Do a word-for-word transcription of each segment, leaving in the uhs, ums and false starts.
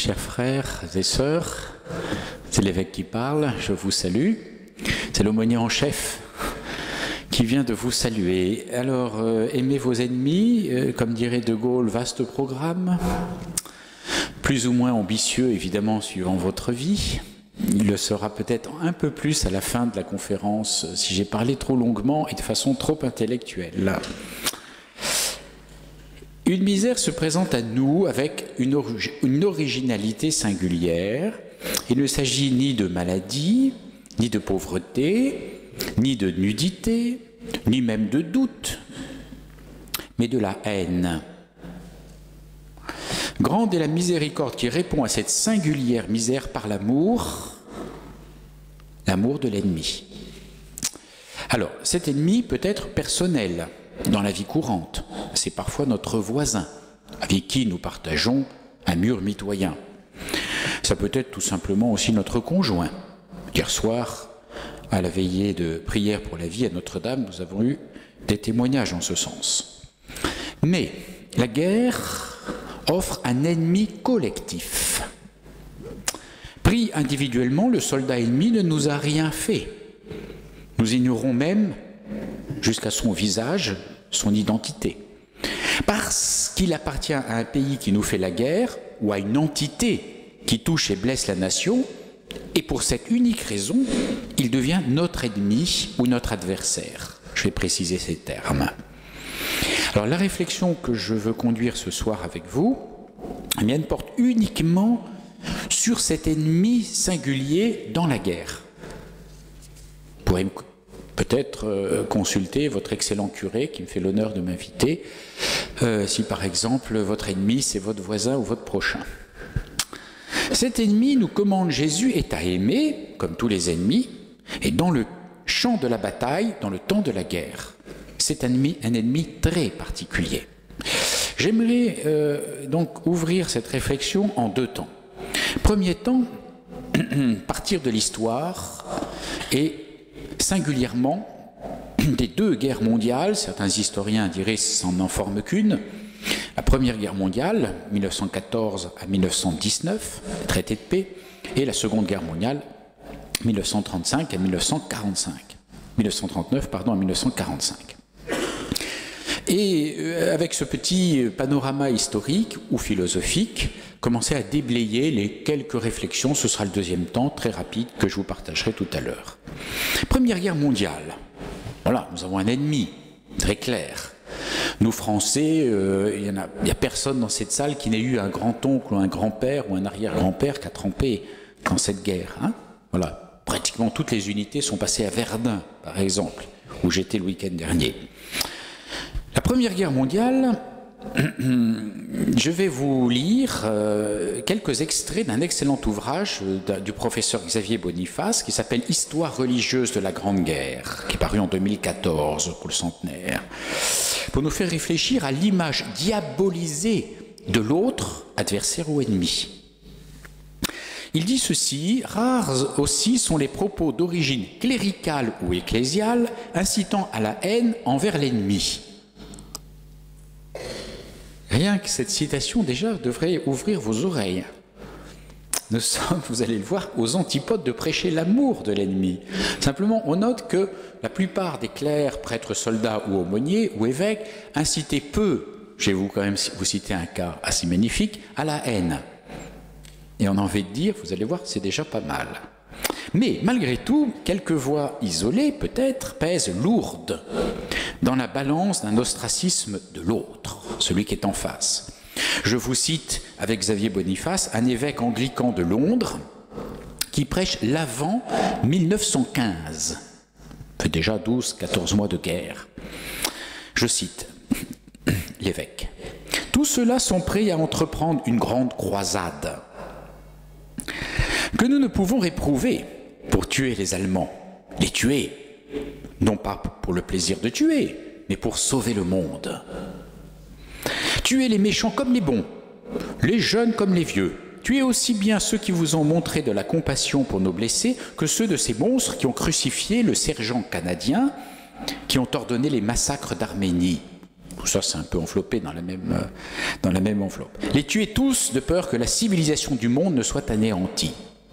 Chers frères et sœurs, c'est l'évêque qui parle, je vous salue. C'est l'aumônier en chef qui vient de vous saluer. Alors, euh, aimez vos ennemis, euh, comme dirait De Gaulle, vaste programme, plus ou moins ambitieux évidemment suivant votre vie. Il le sera peut-être un peu plus à la fin de la conférence si j'ai parlé trop longuement et de façon trop intellectuelle. Une misère se présente à nous avec une, orig une originalité singulière. Il ne s'agit ni de maladie, ni de pauvreté, ni de nudité, ni même de doute, mais de la haine. Grande est la miséricorde qui répond à cette singulière misère par l'amour, l'amour de l'ennemi. Alors, cet ennemi peut être personnel dans la vie courante. C'est parfois notre voisin, avec qui nous partageons un mur mitoyen. Ça peut être tout simplement aussi notre conjoint. Hier soir, à la veillée de prière pour la vie à Notre-Dame, nous avons eu des témoignages en ce sens. Mais la guerre offre un ennemi collectif. Pris individuellement, le soldat ennemi ne nous a rien fait. Nous ignorons même, jusqu'à son visage, son identité. Parce qu'il appartient à un pays qui nous fait la guerre, ou à une entité qui touche et blesse la nation, et pour cette unique raison, il devient notre ennemi ou notre adversaire. Je vais préciser ces termes. Alors la réflexion que je veux conduire ce soir avec vous, eh bien, elle porte uniquement sur cet ennemi singulier dans la guerre. Vous pourrez peut-être euh, consulter votre excellent curé qui me fait l'honneur de m'inviter, euh, si par exemple votre ennemi c'est votre voisin ou votre prochain. Cet ennemi, nous commande Jésus, est à aimer, comme tous les ennemis, et dans le champ de la bataille, dans le temps de la guerre. C'est un ennemi, un ennemi très particulier. J'aimerais euh, donc ouvrir cette réflexion en deux temps. Premier temps, partir de l'histoire et singulièrement des deux guerres mondiales, certains historiens diraient ça n'en forme qu'une. La Première Guerre mondiale, mille neuf cent quatorze à mille neuf cent dix-neuf, traité de paix, et la Seconde Guerre mondiale, mille neuf cent trente-cinq à mille neuf cent quarante-cinq. mille neuf cent trente-neuf, pardon, à mille neuf cent quarante-cinq. Et avec ce petit panorama historique ou philosophique, commencer à déblayer les quelques réflexions, ce sera le deuxième temps, très rapide, que je vous partagerai tout à l'heure. Première Guerre mondiale, voilà, nous avons un ennemi, très clair. Nous Français, euh, il n'y a, a personne dans cette salle qui n'ait eu un grand-oncle ou un grand-père ou un arrière-grand-père qui a trempé dans cette guerre. Hein, voilà, pratiquement toutes les unités sont passées à Verdun, par exemple, où j'étais le week-end dernier. La Première Guerre mondiale, je vais vous lire euh, quelques extraits d'un excellent ouvrage euh, du professeur Xavier Boniface qui s'appelle « Histoire religieuse de la Grande Guerre », qui est paru en deux mille quatorze pour le centenaire, pour nous faire réfléchir à l'image diabolisée de l'autre, adversaire ou ennemi. Il dit ceci: « Rares aussi sont les propos d'origine cléricale ou ecclésiale incitant à la haine envers l'ennemi. » Rien que cette citation, déjà, devrait ouvrir vos oreilles. Nous sommes, vous allez le voir, aux antipodes de prêcher l'amour de l'ennemi. Simplement, on note que la plupart des clercs, prêtres, soldats ou aumôniers ou évêques incitaient peu, je vais vous quand même vous citer un cas assez magnifique, à la haine. Et on a envie de dire, vous allez voir, c'est déjà pas mal. Mais malgré tout, quelques voix isolées, peut-être, pèsent lourdes dans la balance d'un ostracisme de l'autre, celui qui est en face. Je vous cite, avec Xavier Boniface, un évêque anglican de Londres qui prêche l'avant mille neuf cent quinze. Ça fait déjà douze quatorze mois de guerre. Je cite l'évêque. « Tous ceux-là sont prêts à entreprendre une grande croisade que nous ne pouvons réprouver pour tuer les Allemands, les tuer, non pas pour le plaisir de tuer, mais pour sauver le monde. Tuez les méchants comme les bons, les jeunes comme les vieux. Tuez aussi bien ceux qui vous ont montré de la compassion pour nos blessés que ceux de ces monstres qui ont crucifié le sergent canadien, qui ont ordonné les massacres d'Arménie. » tout ça c'est un peu enveloppé dans la, même, euh, dans la même enveloppe. Les tuer tous de peur que la civilisation du monde ne soit anéantie.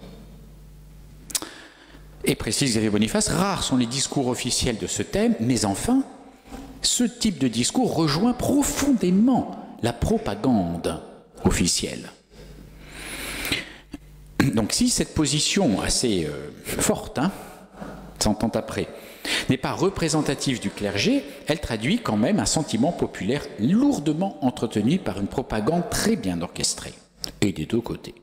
Et précise Xavier Boniface, rares sont les discours officiels de ce thème, mais enfin, ce type de discours rejoint profondément la propagande officielle. Donc si cette position assez euh, forte, hein, cent ans après, n'est pas représentative du clergé, elle traduit quand même un sentiment populaire lourdement entretenu par une propagande très bien orchestrée, et des deux côtés.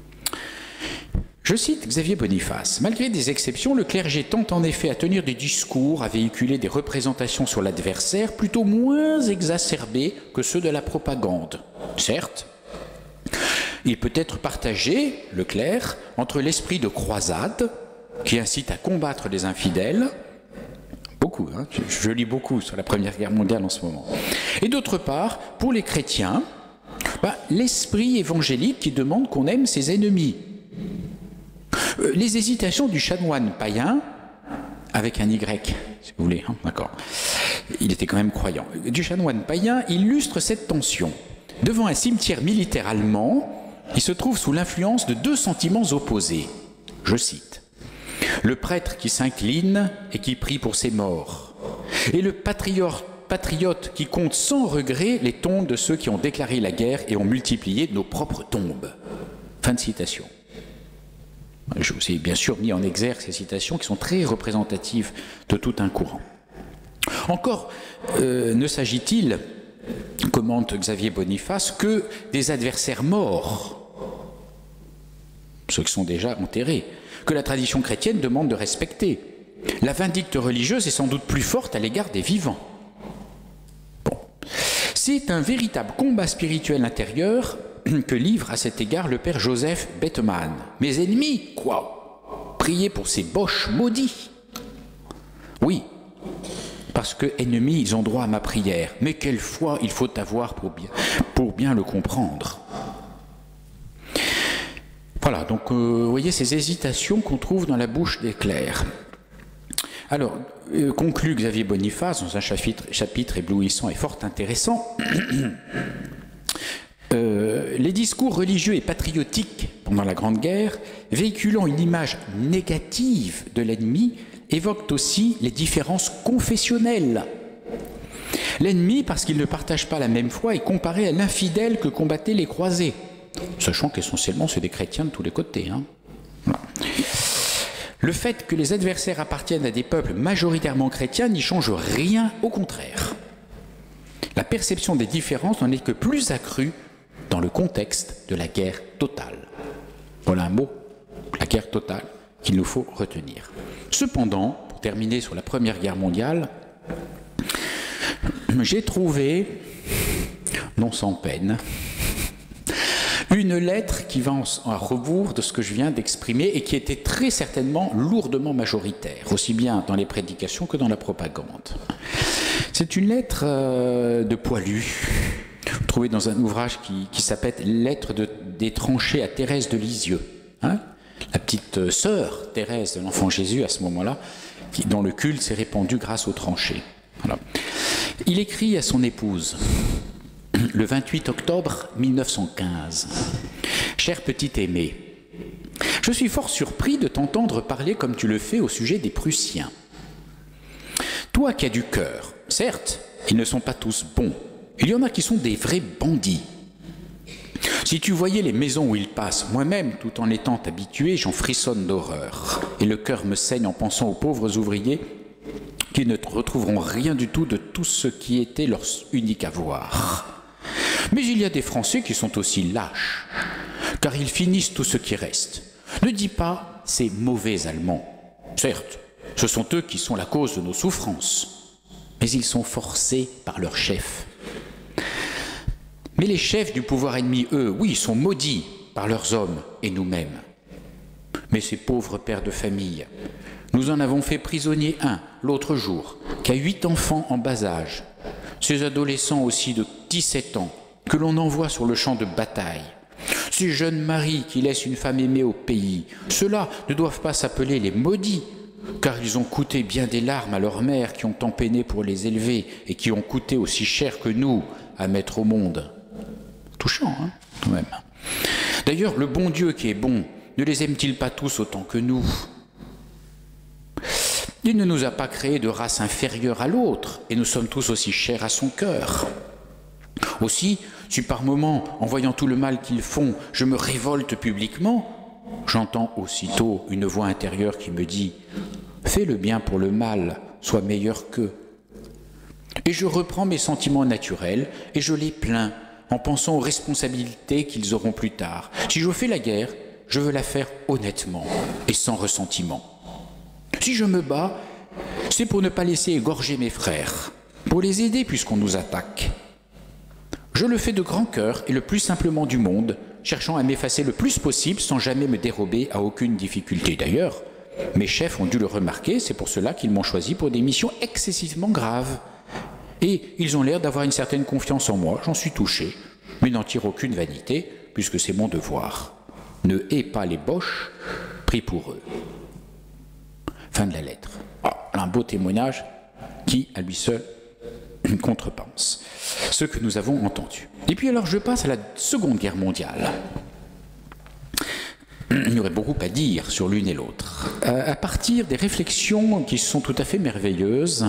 Je cite Xavier Boniface. « Malgré des exceptions, le clergé tend en effet à tenir des discours, à véhiculer des représentations sur l'adversaire plutôt moins exacerbées que ceux de la propagande. Certes, il peut être partagé, le clerc, entre l'esprit de croisade, qui incite à combattre les infidèles, beaucoup, hein, je, je lis beaucoup sur la Première Guerre mondiale en ce moment, et d'autre part, pour les chrétiens, bah, l'esprit évangélique qui demande qu'on aime ses ennemis. Les hésitations du chanoine païen, avec un Y, si vous voulez, hein, d'accord, il était quand même croyant, du chanoine païen illustre cette tension. Devant un cimetière militaire allemand, il se trouve sous l'influence de deux sentiments opposés. Je cite. Le prêtre qui s'incline et qui prie pour ses morts, et le patriote, patriote qui compte sans regret les tombes de ceux qui ont déclaré la guerre et ont multiplié nos propres tombes. Fin de citation. Je vous ai bien sûr mis en exergue ces citations qui sont très représentatives de tout un courant. Encore euh, ne s'agit-il, commente Xavier Boniface, que des adversaires morts, ceux qui sont déjà enterrés, que la tradition chrétienne demande de respecter. La vindicte religieuse est sans doute plus forte à l'égard des vivants. Bon. C'est un véritable combat spirituel intérieur que livre à cet égard le père Joseph Bettmann. Mes ennemis, quoi? Priez pour ces boches maudits. Oui, parce que ennemis, ils ont droit à ma prière. Mais quelle foi il faut avoir pour bien, pour bien le comprendre. Voilà, donc euh, vous voyez ces hésitations qu'on trouve dans la bouche des clercs. Alors, euh, conclut Xavier Boniface dans un chapitre, chapitre éblouissant et fort intéressant. Euh, les discours religieux et patriotiques pendant la Grande Guerre, véhiculant une image négative de l'ennemi, évoquent aussi les différences confessionnelles. L'ennemi, parce qu'il ne partage pas la même foi, est comparé à l'infidèle que combattaient les croisés, sachant qu'essentiellement c'est des chrétiens de tous les côtés. Hein. Voilà. Le fait que les adversaires appartiennent à des peuples majoritairement chrétiens n'y change rien, au contraire. La perception des différences n'en est que plus accrue dans le contexte de la guerre totale. Voilà un mot, la guerre totale, qu'il nous faut retenir. Cependant, pour terminer sur la Première Guerre mondiale, j'ai trouvé, non sans peine, une lettre qui va à rebours de ce que je viens d'exprimer et qui était très certainement lourdement majoritaire, aussi bien dans les prédications que dans la propagande. C'est une lettre euh, de Poilu, trouvée dans un ouvrage qui, qui s'appelle « Lettre de, des tranchées à Thérèse de Lisieux hein ». La petite sœur Thérèse de l'Enfant Jésus à ce moment-là, dont le culte s'est répandu grâce aux tranchées. Voilà. Il écrit à son épouse, le vingt-huit octobre mille neuf cent quinze. « Chère petite aimée, je suis fort surpris de t'entendre parler comme tu le fais au sujet des Prussiens. Toi qui as du cœur, certes, ils ne sont pas tous bons, il y en a qui sont des vrais bandits. Si tu voyais les maisons où ils passent, moi-même, tout en étant habitué, j'en frissonne d'horreur, et le cœur me saigne en pensant aux pauvres ouvriers qui ne retrouveront rien du tout de tout ce qui était leur unique avoir. Mais il y a des Français qui sont aussi lâches, car ils finissent tout ce qui reste. Ne dis pas ces mauvais Allemands. Certes, ce sont eux qui sont la cause de nos souffrances, mais ils sont forcés par leurs chefs. Mais les chefs du pouvoir ennemi, eux, oui, sont maudits par leurs hommes et nous-mêmes. Mais ces pauvres pères de famille, nous en avons fait prisonnier un, l'autre jour, qui a huit enfants en bas âge, ces adolescents aussi de dix-sept ans, que l'on envoie sur le champ de bataille, ces jeunes maris qui laissent une femme aimée au pays, ceux-là ne doivent pas s'appeler les maudits, car ils ont coûté bien des larmes à leurs mères qui ont tant peiné pour les élever et qui ont coûté aussi cher que nous à mettre au monde. Touchant, hein, quand même. D'ailleurs, le bon Dieu qui est bon, ne les aime-t-il pas tous autant que nous? Il ne nous a pas créés de race inférieure à l'autre, et nous sommes tous aussi chers à son cœur. Aussi, si par moments, en voyant tout le mal qu'ils font, je me révolte publiquement, j'entends aussitôt une voix intérieure qui me dit « Fais le bien pour le mal, sois meilleur qu'eux ». Et je reprends mes sentiments naturels et je les plains en pensant aux responsabilités qu'ils auront plus tard. Si je fais la guerre, je veux la faire honnêtement et sans ressentiment. Si je me bats, c'est pour ne pas laisser égorger mes frères, pour les aider puisqu'on nous attaque. Je le fais de grand cœur et le plus simplement du monde, cherchant à m'effacer le plus possible sans jamais me dérober à aucune difficulté. D'ailleurs, mes chefs ont dû le remarquer, c'est pour cela qu'ils m'ont choisi pour des missions excessivement graves. Et ils ont l'air d'avoir une certaine confiance en moi, j'en suis touché, mais n'en tire aucune vanité, puisque c'est mon devoir. Ne hais pas les boches, prie pour eux. Fin de la lettre. Oh, un beau témoignage qui, à lui seul, contrepense ce que nous avons entendu. Et puis alors je passe à la Seconde Guerre mondiale. Il y aurait beaucoup à dire sur l'une et l'autre. Euh, à partir des réflexions qui sont tout à fait merveilleuses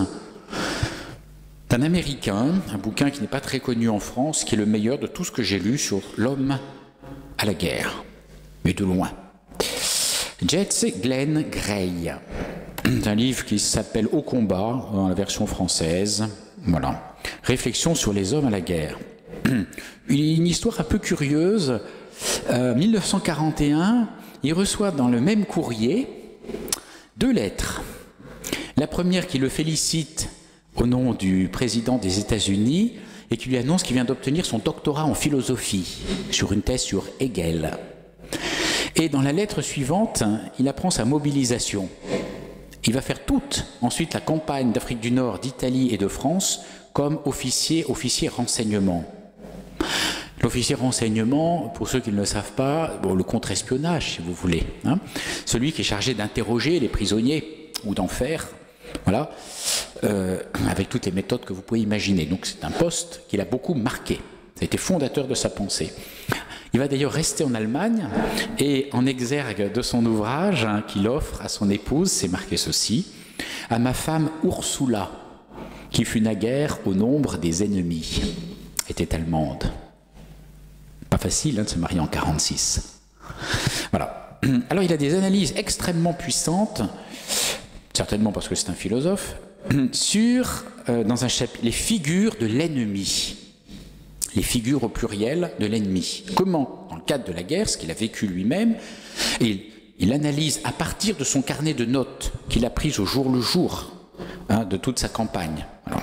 d'un Américain, un bouquin qui n'est pas très connu en France, qui est le meilleur de tout ce que j'ai lu sur l'homme à la guerre, mais de loin. Jesse Glenn Gray. C'est un livre qui s'appelle Au combat, dans la version française. Voilà. Réflexion sur les hommes à la guerre. Une histoire un peu curieuse. Euh, mille neuf cent quarante et un, il reçoit dans le même courrier deux lettres. La première qui le félicite au nom du président des États-Unis et qui lui annonce qu'il vient d'obtenir son doctorat en philosophie sur une thèse sur Hegel. Et dans la lettre suivante, il apprend sa mobilisation. Il va faire toute ensuite la campagne d'Afrique du Nord, d'Italie et de France comme officier, officier renseignement. L'officier renseignement, pour ceux qui ne le savent pas, bon, le contre-espionnage, si vous voulez, hein, celui qui est chargé d'interroger les prisonniers ou d'en faire, voilà, euh, avec toutes les méthodes que vous pouvez imaginer. Donc c'est un poste qu'il a beaucoup marqué. Ça a été fondateur de sa pensée. Il va d'ailleurs rester en Allemagne et en exergue de son ouvrage hein, qu'il offre à son épouse, c'est marqué ceci, « À ma femme Ursula, qui fut naguère au nombre des ennemis, était allemande. » Pas facile hein, de se marier en quarante-six. Voilà. Alors il a des analyses extrêmement puissantes, certainement parce que c'est un philosophe, sur, euh, dans un chapitre, les figures de l'ennemi. Les figures au pluriel de l'ennemi. Comment, dans le cadre de la guerre, ce qu'il a vécu lui-même, il, il analyse à partir de son carnet de notes qu'il a pris au jour le jour hein, de toute sa campagne. Alors,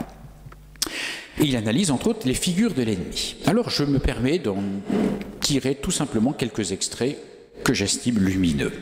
et il analyse entre autres les figures de l'ennemi. Alors je me permets d'en tirer tout simplement quelques extraits que j'estime lumineux.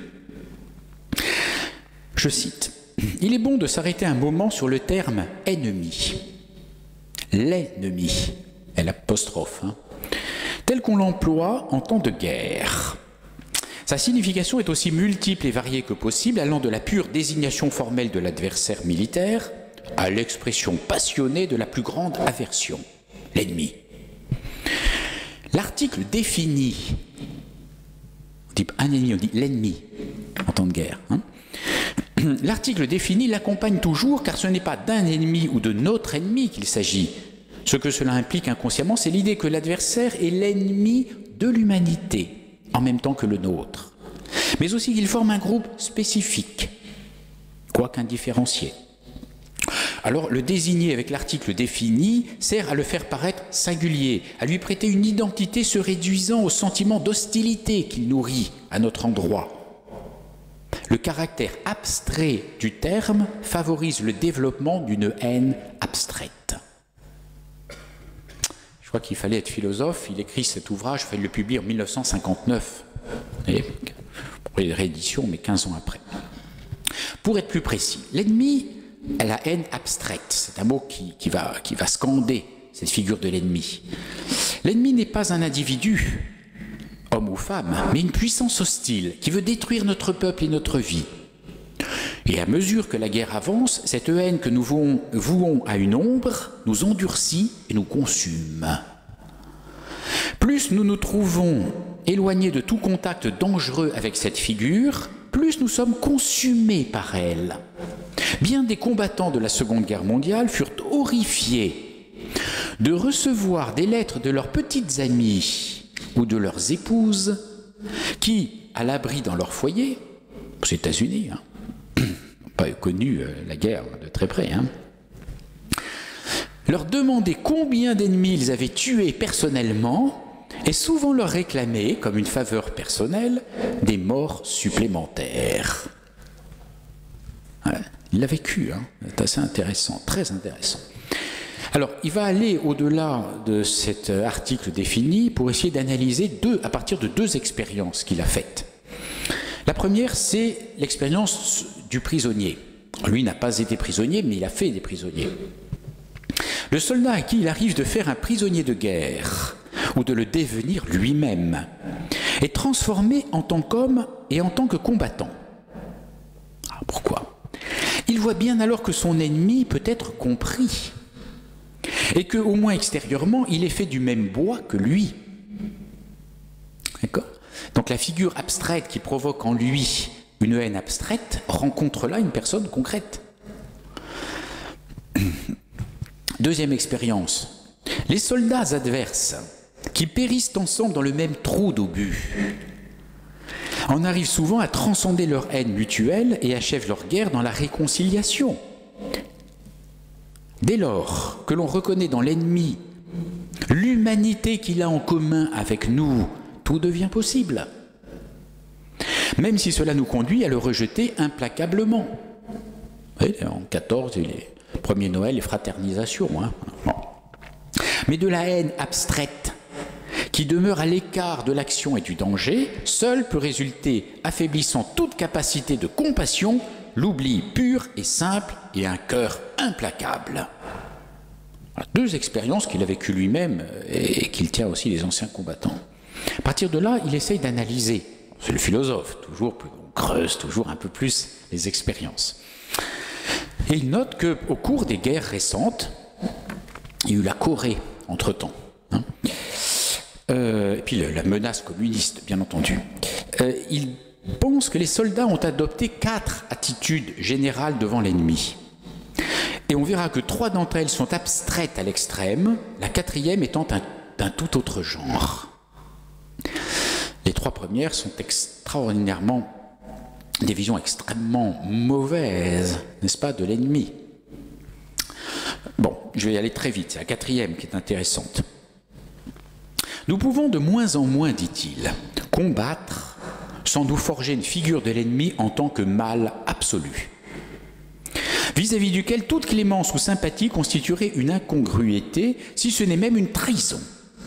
Je cite. « Il est bon de s'arrêter un moment sur le terme « ennemi ». L'ennemi. L'apostrophe, hein, tel qu'on l'emploie en temps de guerre. Sa signification est aussi multiple et variée que possible, allant de la pure désignation formelle de l'adversaire militaire à l'expression passionnée de la plus grande aversion, l'ennemi. L'article définit, on dit un ennemi, on dit l'ennemi en temps de guerre. Hein. L'article défini l'accompagne toujours car ce n'est pas d'un ennemi ou de notre ennemi qu'il s'agit. Ce que cela implique inconsciemment, c'est l'idée que l'adversaire est l'ennemi de l'humanité, en même temps que le nôtre. Mais aussi qu'il forme un groupe spécifique, quoique indifférencié. Alors, le désigner avec l'article défini sert à le faire paraître singulier, à lui prêter une identité se réduisant au sentiment d'hostilité qu'il nourrit à notre endroit. Le caractère abstrait du terme favorise le développement d'une haine abstraite. Je crois qu'il fallait être philosophe, il écrit cet ouvrage, il le publie en mille neuf cent cinquante-neuf, et pour les rééditions, mais quinze ans après. Pour être plus précis, l'ennemi a la haine abstraite, c'est un mot qui, qui, va, qui va scander cette figure de l'ennemi. L'ennemi n'est pas un individu, homme ou femme, mais une puissance hostile qui veut détruire notre peuple et notre vie. Et à mesure que la guerre avance, cette haine que nous vouons, vouons à une ombre nous endurcit et nous consume. Plus nous nous trouvons éloignés de tout contact dangereux avec cette figure, plus nous sommes consumés par elle. Bien des combattants de la Seconde Guerre mondiale furent horrifiés de recevoir des lettres de leurs petites amies ou de leurs épouses qui, à l'abri dans leur foyer, aux États-Unis, hein, n'ont pas connu la guerre de très près, hein, leur demandaient combien d'ennemis ils avaient tués personnellement et souvent leur réclamaient, comme une faveur personnelle, des morts supplémentaires. Voilà. Il l'a vécu, hein. C'est assez intéressant, très intéressant. Alors, il va aller au-delà de cet article défini pour essayer d'analyser deux, à partir de deux expériences qu'il a faites. La première, c'est l'expérience du prisonnier. Lui n'a pas été prisonnier, mais il a fait des prisonniers. Le soldat à qui il arrive de faire un prisonnier de guerre, ou de le devenir lui-même, est transformé en tant qu'homme et en tant que combattant. Ah, pourquoi ? Il voit bien alors que son ennemi peut être compris, et que, au moins extérieurement, il est fait du même bois que lui. D'accord ? Donc la figure abstraite qui provoque en lui une haine abstraite rencontre là une personne concrète. Deuxième expérience. Les soldats adverses qui périssent ensemble dans le même trou d'obus en arrivent souvent à transcender leur haine mutuelle et achèvent leur guerre dans la réconciliation. Dès lors que l'on reconnaît dans l'ennemi l'humanité qu'il a en commun avec nous, tout devient possible, même si cela nous conduit à le rejeter implacablement. Oui, en quatorze, les premiers Noël, les fraternisations. Hein. Bon. Mais de la haine abstraite, qui demeure à l'écart de l'action et du danger, seule peut résulter, affaiblissant toute capacité de compassion, l'oubli pur et simple et un cœur implacable. Voilà, deux expériences qu'il a vécues lui-même et qu'il tient aussi les anciens combattants. À partir de là, il essaye d'analyser. C'est le philosophe, toujours plus, on creuse toujours un peu plus les expériences. Et il note qu'au cours des guerres récentes, il y a eu la Corée entre-temps, hein, euh, et puis la menace communiste, bien entendu. Euh, il pense que les soldats ont adopté quatre attitudes générales devant l'ennemi. Et on verra que trois d'entre elles sont abstraites à l'extrême, la quatrième étant un, d'un tout autre genre. Les trois premières sont extraordinairement, des visions extrêmement mauvaises, n'est-ce pas, de l'ennemi. Bon, je vais y aller très vite, c'est la quatrième qui est intéressante. Nous pouvons de moins en moins, dit-il, combattre sans nous forger une figure de l'ennemi en tant que mal absolu, vis-à-vis duquel toute clémence ou sympathie constituerait une incongruité, si ce n'est même une trahison.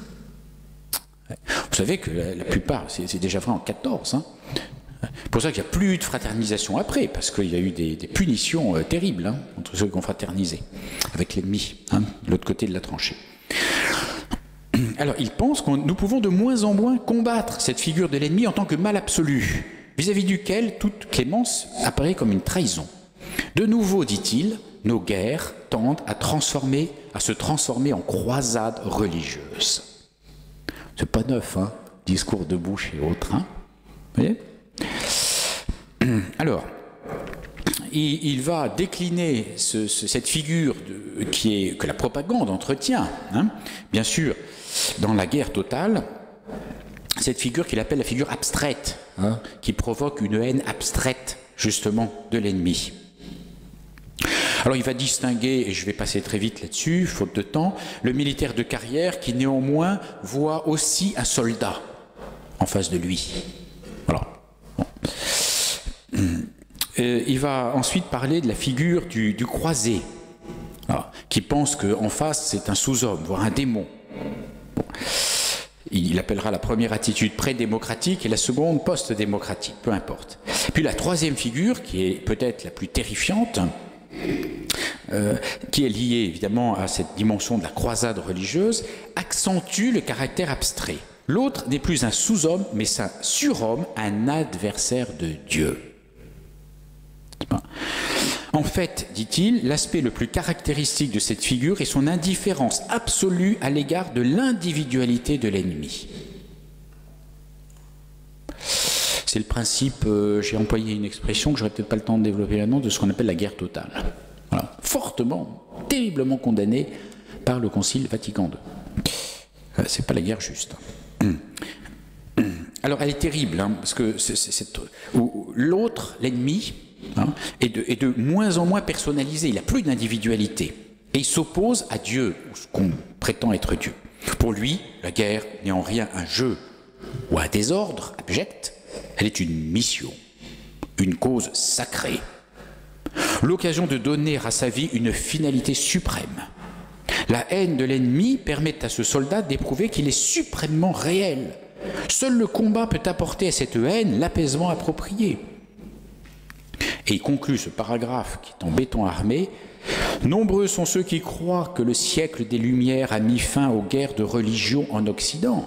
Vous savez que la, la plupart, c'est déjà vrai en quatorze, hein. C'est pour ça qu'il n'y a plus eu de fraternisation après, parce qu'il y a eu des, des punitions euh, terribles, hein, entre ceux qui ont fraternisé avec l'ennemi, hein, de l'autre côté de la tranchée. Alors, il pense que nous pouvons de moins en moins combattre cette figure de l'ennemi en tant que mal absolu, vis-à-vis duquel toute clémence apparaît comme une trahison. De nouveau, dit-il, nos guerres tendent à, transformer, à se transformer en croisades religieuses. C'est pas neuf, hein, discours de bouche et autres. Hein. Vous voyez ? Alors, il, il va décliner ce, ce, cette figure de, qui est, que la propagande entretient, hein, bien sûr, dans la guerre totale, cette figure qu'il appelle la figure abstraite, hein, qui provoque une haine abstraite, justement, de l'ennemi. Alors il va distinguer, et je vais passer très vite là-dessus, faute de temps, le militaire de carrière qui néanmoins voit aussi un soldat en face de lui. Voilà. Bon. Euh, il va ensuite parler de la figure du, du croisé, voilà, qui pense qu'en face c'est un sous-homme, voire un démon. Bon. Il appellera la première attitude pré-démocratique et la seconde post-démocratique, peu importe. Puis la troisième figure, qui est peut-être la plus terrifiante, Euh, qui est lié évidemment à cette dimension de la croisade religieuse, accentue le caractère abstrait. L'autre n'est plus un sous-homme, mais un surhomme, un adversaire de Dieu. En fait, dit-il, l'aspect le plus caractéristique de cette figure est son indifférence absolue à l'égard de l'individualité de l'ennemi. C'est le principe, euh, j'ai employé une expression que j'aurais peut-être pas le temps de développer maintenant, de ce qu'on appelle la guerre totale. Voilà. Fortement, terriblement condamnée par le Concile Vatican deux. Euh, c'est pas la guerre juste. Alors elle est terrible, hein, parce que l'autre, l'ennemi, hein, est, de, est de moins en moins personnalisé, il n'a plus d'individualité. Et il s'oppose à Dieu, ou ce qu'on prétend être Dieu. Pour lui, la guerre n'est en rien un jeu ou un désordre abject, elle est une mission, une cause sacrée. L'occasion de donner à sa vie une finalité suprême. La haine de l'ennemi permet à ce soldat d'éprouver qu'il est suprêmement réel. Seul le combat peut apporter à cette haine l'apaisement approprié. Et il conclut ce paragraphe qui est en béton armé. Nombreux sont ceux qui croient que le siècle des Lumières a mis fin aux guerres de religion en Occident.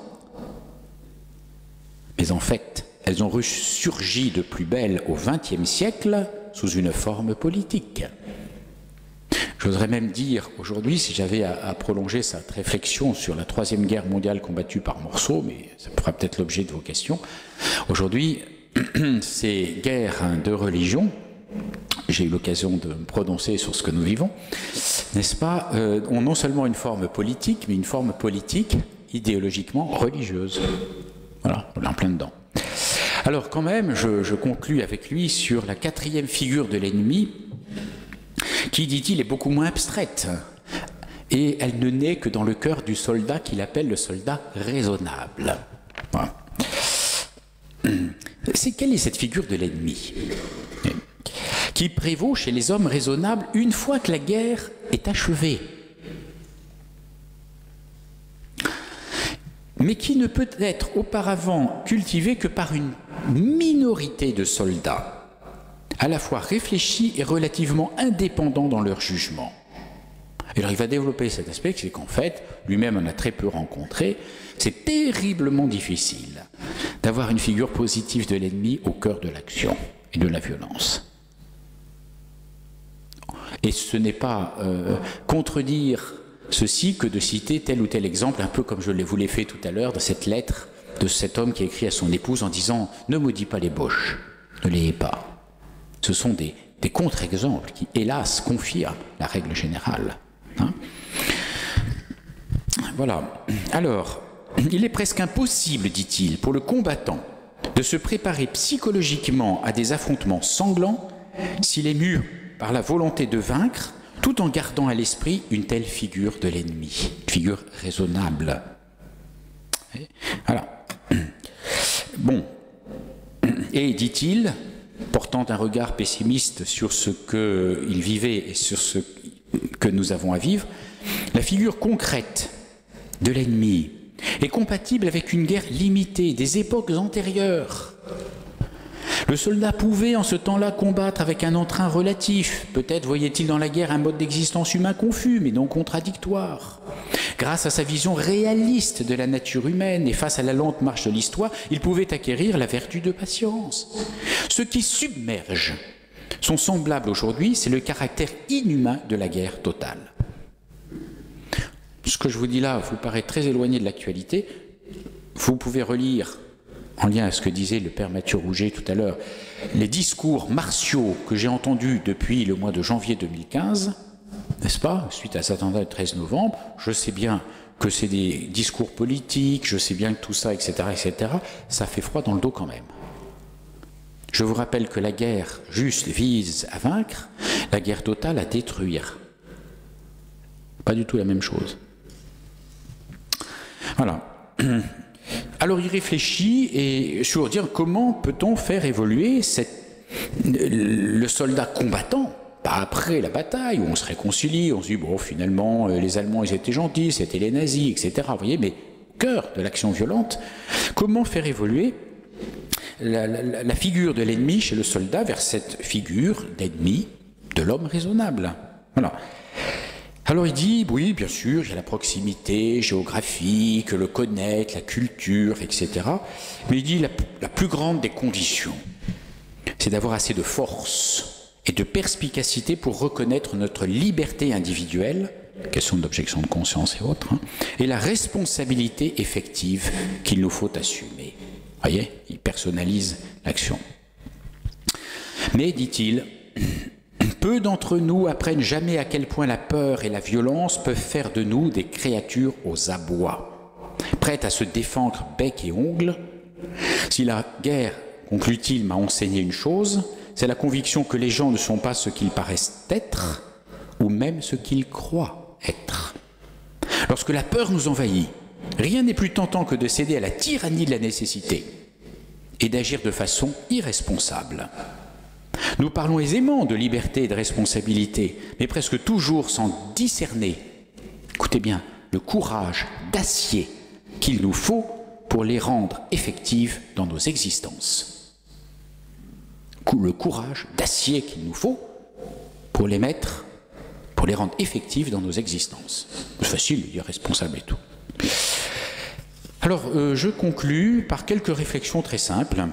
Mais en fait, elles ont ressurgi de plus belle au vingtième siècle sous une forme politique. J'oserais même dire aujourd'hui, si j'avais à, à prolonger cette réflexion sur la Troisième Guerre mondiale combattue par morceaux, mais ça fera peut-être l'objet de vos questions, aujourd'hui, ces guerres de religion, j'ai eu l'occasion de me prononcer sur ce que nous vivons, n'est-ce pas, euh, ont non seulement une forme politique, mais une forme politique idéologiquement religieuse. Voilà, on est en plein dedans. Alors quand même, je, je conclus avec lui sur la quatrième figure de l'ennemi, qui, dit-il, est beaucoup moins abstraite. Et elle ne naît que dans le cœur du soldat qu'il appelle le soldat raisonnable. Voilà. C'est, quelle est cette figure de l'ennemi qui prévaut chez les hommes raisonnables une fois que la guerre est achevée, mais qui ne peut être auparavant cultivé que par une minorité de soldats, à la fois réfléchis et relativement indépendants dans leur jugement. Et alors il va développer cet aspect, c'est qu'en fait, lui-même en a très peu rencontré, c'est terriblement difficile d'avoir une figure positive de l'ennemi au cœur de l'action et de la violence. Et ce n'est pas euh, contredire ceci que de citer tel ou tel exemple, un peu comme je vous l'ai fait tout à l'heure, de cette lettre de cet homme qui écrit à son épouse en disant « Ne maudis pas les Boches, ne les hais pas ». Ce sont des, des contre-exemples qui, hélas, confirment la règle générale. Hein? Voilà. Alors, il est presque impossible, dit-il, pour le combattant de se préparer psychologiquement à des affrontements sanglants s'il est mû par la volonté de vaincre, tout en gardant à l'esprit une telle figure de l'ennemi, une figure raisonnable. Voilà. Bon. Et, dit-il, portant un regard pessimiste sur ce qu'il vivait et sur ce que nous avons à vivre, la figure concrète de l'ennemi est compatible avec une guerre limitée des époques antérieures. Le soldat pouvait en ce temps-là combattre avec un entrain relatif. Peut-être voyait-il dans la guerre un mode d'existence humain confus, mais non contradictoire. Grâce à sa vision réaliste de la nature humaine et face à la lente marche de l'histoire, il pouvait acquérir la vertu de patience. Ce qui submerge son semblable aujourd'hui, c'est le caractère inhumain de la guerre totale. Ce que je vous dis là vous paraît très éloigné de l'actualité. Vous pouvez relire, en lien à ce que disait le père Mathieu Rouget tout à l'heure, les discours martiaux que j'ai entendus depuis le mois de janvier deux mille quinze, n'est-ce pas, suite à cet attentat du treize novembre. Je sais bien que c'est des discours politiques, je sais bien que tout ça, et cetera, et cetera, ça fait froid dans le dos quand même. Je vous rappelle que la guerre juste vise à vaincre, la guerre totale à détruire. Pas du tout la même chose. Voilà. Alors il réfléchit et sur dire comment peut-on faire évoluer cette, le soldat combattant, pas après la bataille où on se réconcilie, on se dit bon finalement les Allemands ils étaient gentils, c'était les nazis, et cetera. Vous voyez, mais au cœur de l'action violente, comment faire évoluer la, la, la figure de l'ennemi chez le soldat vers cette figure d'ennemi de l'homme raisonnable. Voilà. Alors il dit, oui, bien sûr, il y a la proximité géographique, le connaître, la culture, et cetera. Mais il dit, la, la plus grande des conditions, c'est d'avoir assez de force et de perspicacité pour reconnaître notre liberté individuelle, question d'objection de conscience et autres, hein, et la responsabilité effective qu'il nous faut assumer. Vous voyez, il personnalise l'action. Mais, dit-il, peu d'entre nous apprennent jamais à quel point la peur et la violence peuvent faire de nous des créatures aux abois, prêtes à se défendre bec et ongles. Si la guerre, conclut-il, m'a enseigné une chose, c'est la conviction que les gens ne sont pas ce qu'ils paraissent être, ou même ce qu'ils croient être. Lorsque la peur nous envahit, rien n'est plus tentant que de céder à la tyrannie de la nécessité et d'agir de façon irresponsable. Nous parlons aisément de liberté et de responsabilité, mais presque toujours sans discerner, écoutez bien, le courage d'acier qu'il nous faut pour les rendre effectives dans nos existences. Le courage d'acier qu'il nous faut pour les mettre, pour les rendre effectives dans nos existences. C'est facile de dire responsable et tout. Alors, euh, je conclus par quelques réflexions très simples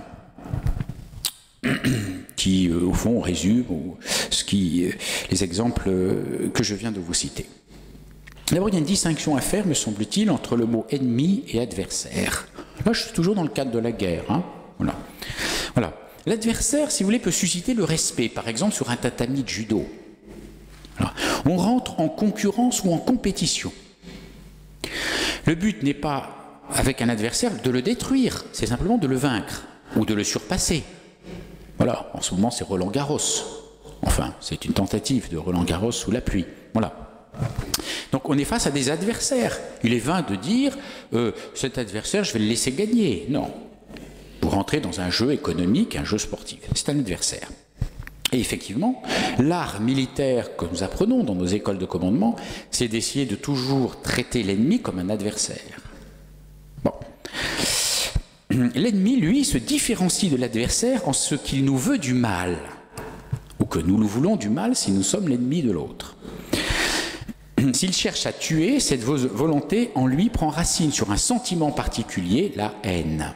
qui, euh, au fond, résument ce qui, euh, les exemples euh, que je viens de vous citer. D'abord, il y a une distinction à faire, me semble-t-il, entre le mot ennemi et adversaire. Là, je suis toujours dans le cadre de la guerre. Hein. Voilà. Voilà. L'adversaire, si vous voulez, peut susciter le respect, par exemple sur un tatami de judo. Alors, on rentre en concurrence ou en compétition. Le but n'est pas, avec un adversaire, de le détruire, c'est simplement de le vaincre ou de le surpasser. Voilà, en ce moment, c'est Roland Garros. Enfin, c'est une tentative de Roland Garros sous la pluie. Voilà. Donc, on est face à des adversaires. Il est vain de dire euh, cet adversaire, je vais le laisser gagner. Non. Pour entrer dans un jeu économique, un jeu sportif. C'est un adversaire. Et effectivement, l'art militaire que nous apprenons dans nos écoles de commandement, c'est d'essayer de toujours traiter l'ennemi comme un adversaire. Bon. L'ennemi, lui, se différencie de l'adversaire en ce qu'il nous veut du mal, ou que nous nous voulons du mal si nous sommes l'ennemi de l'autre. S'il cherche à tuer, cette volonté en lui prend racine sur un sentiment particulier, la haine.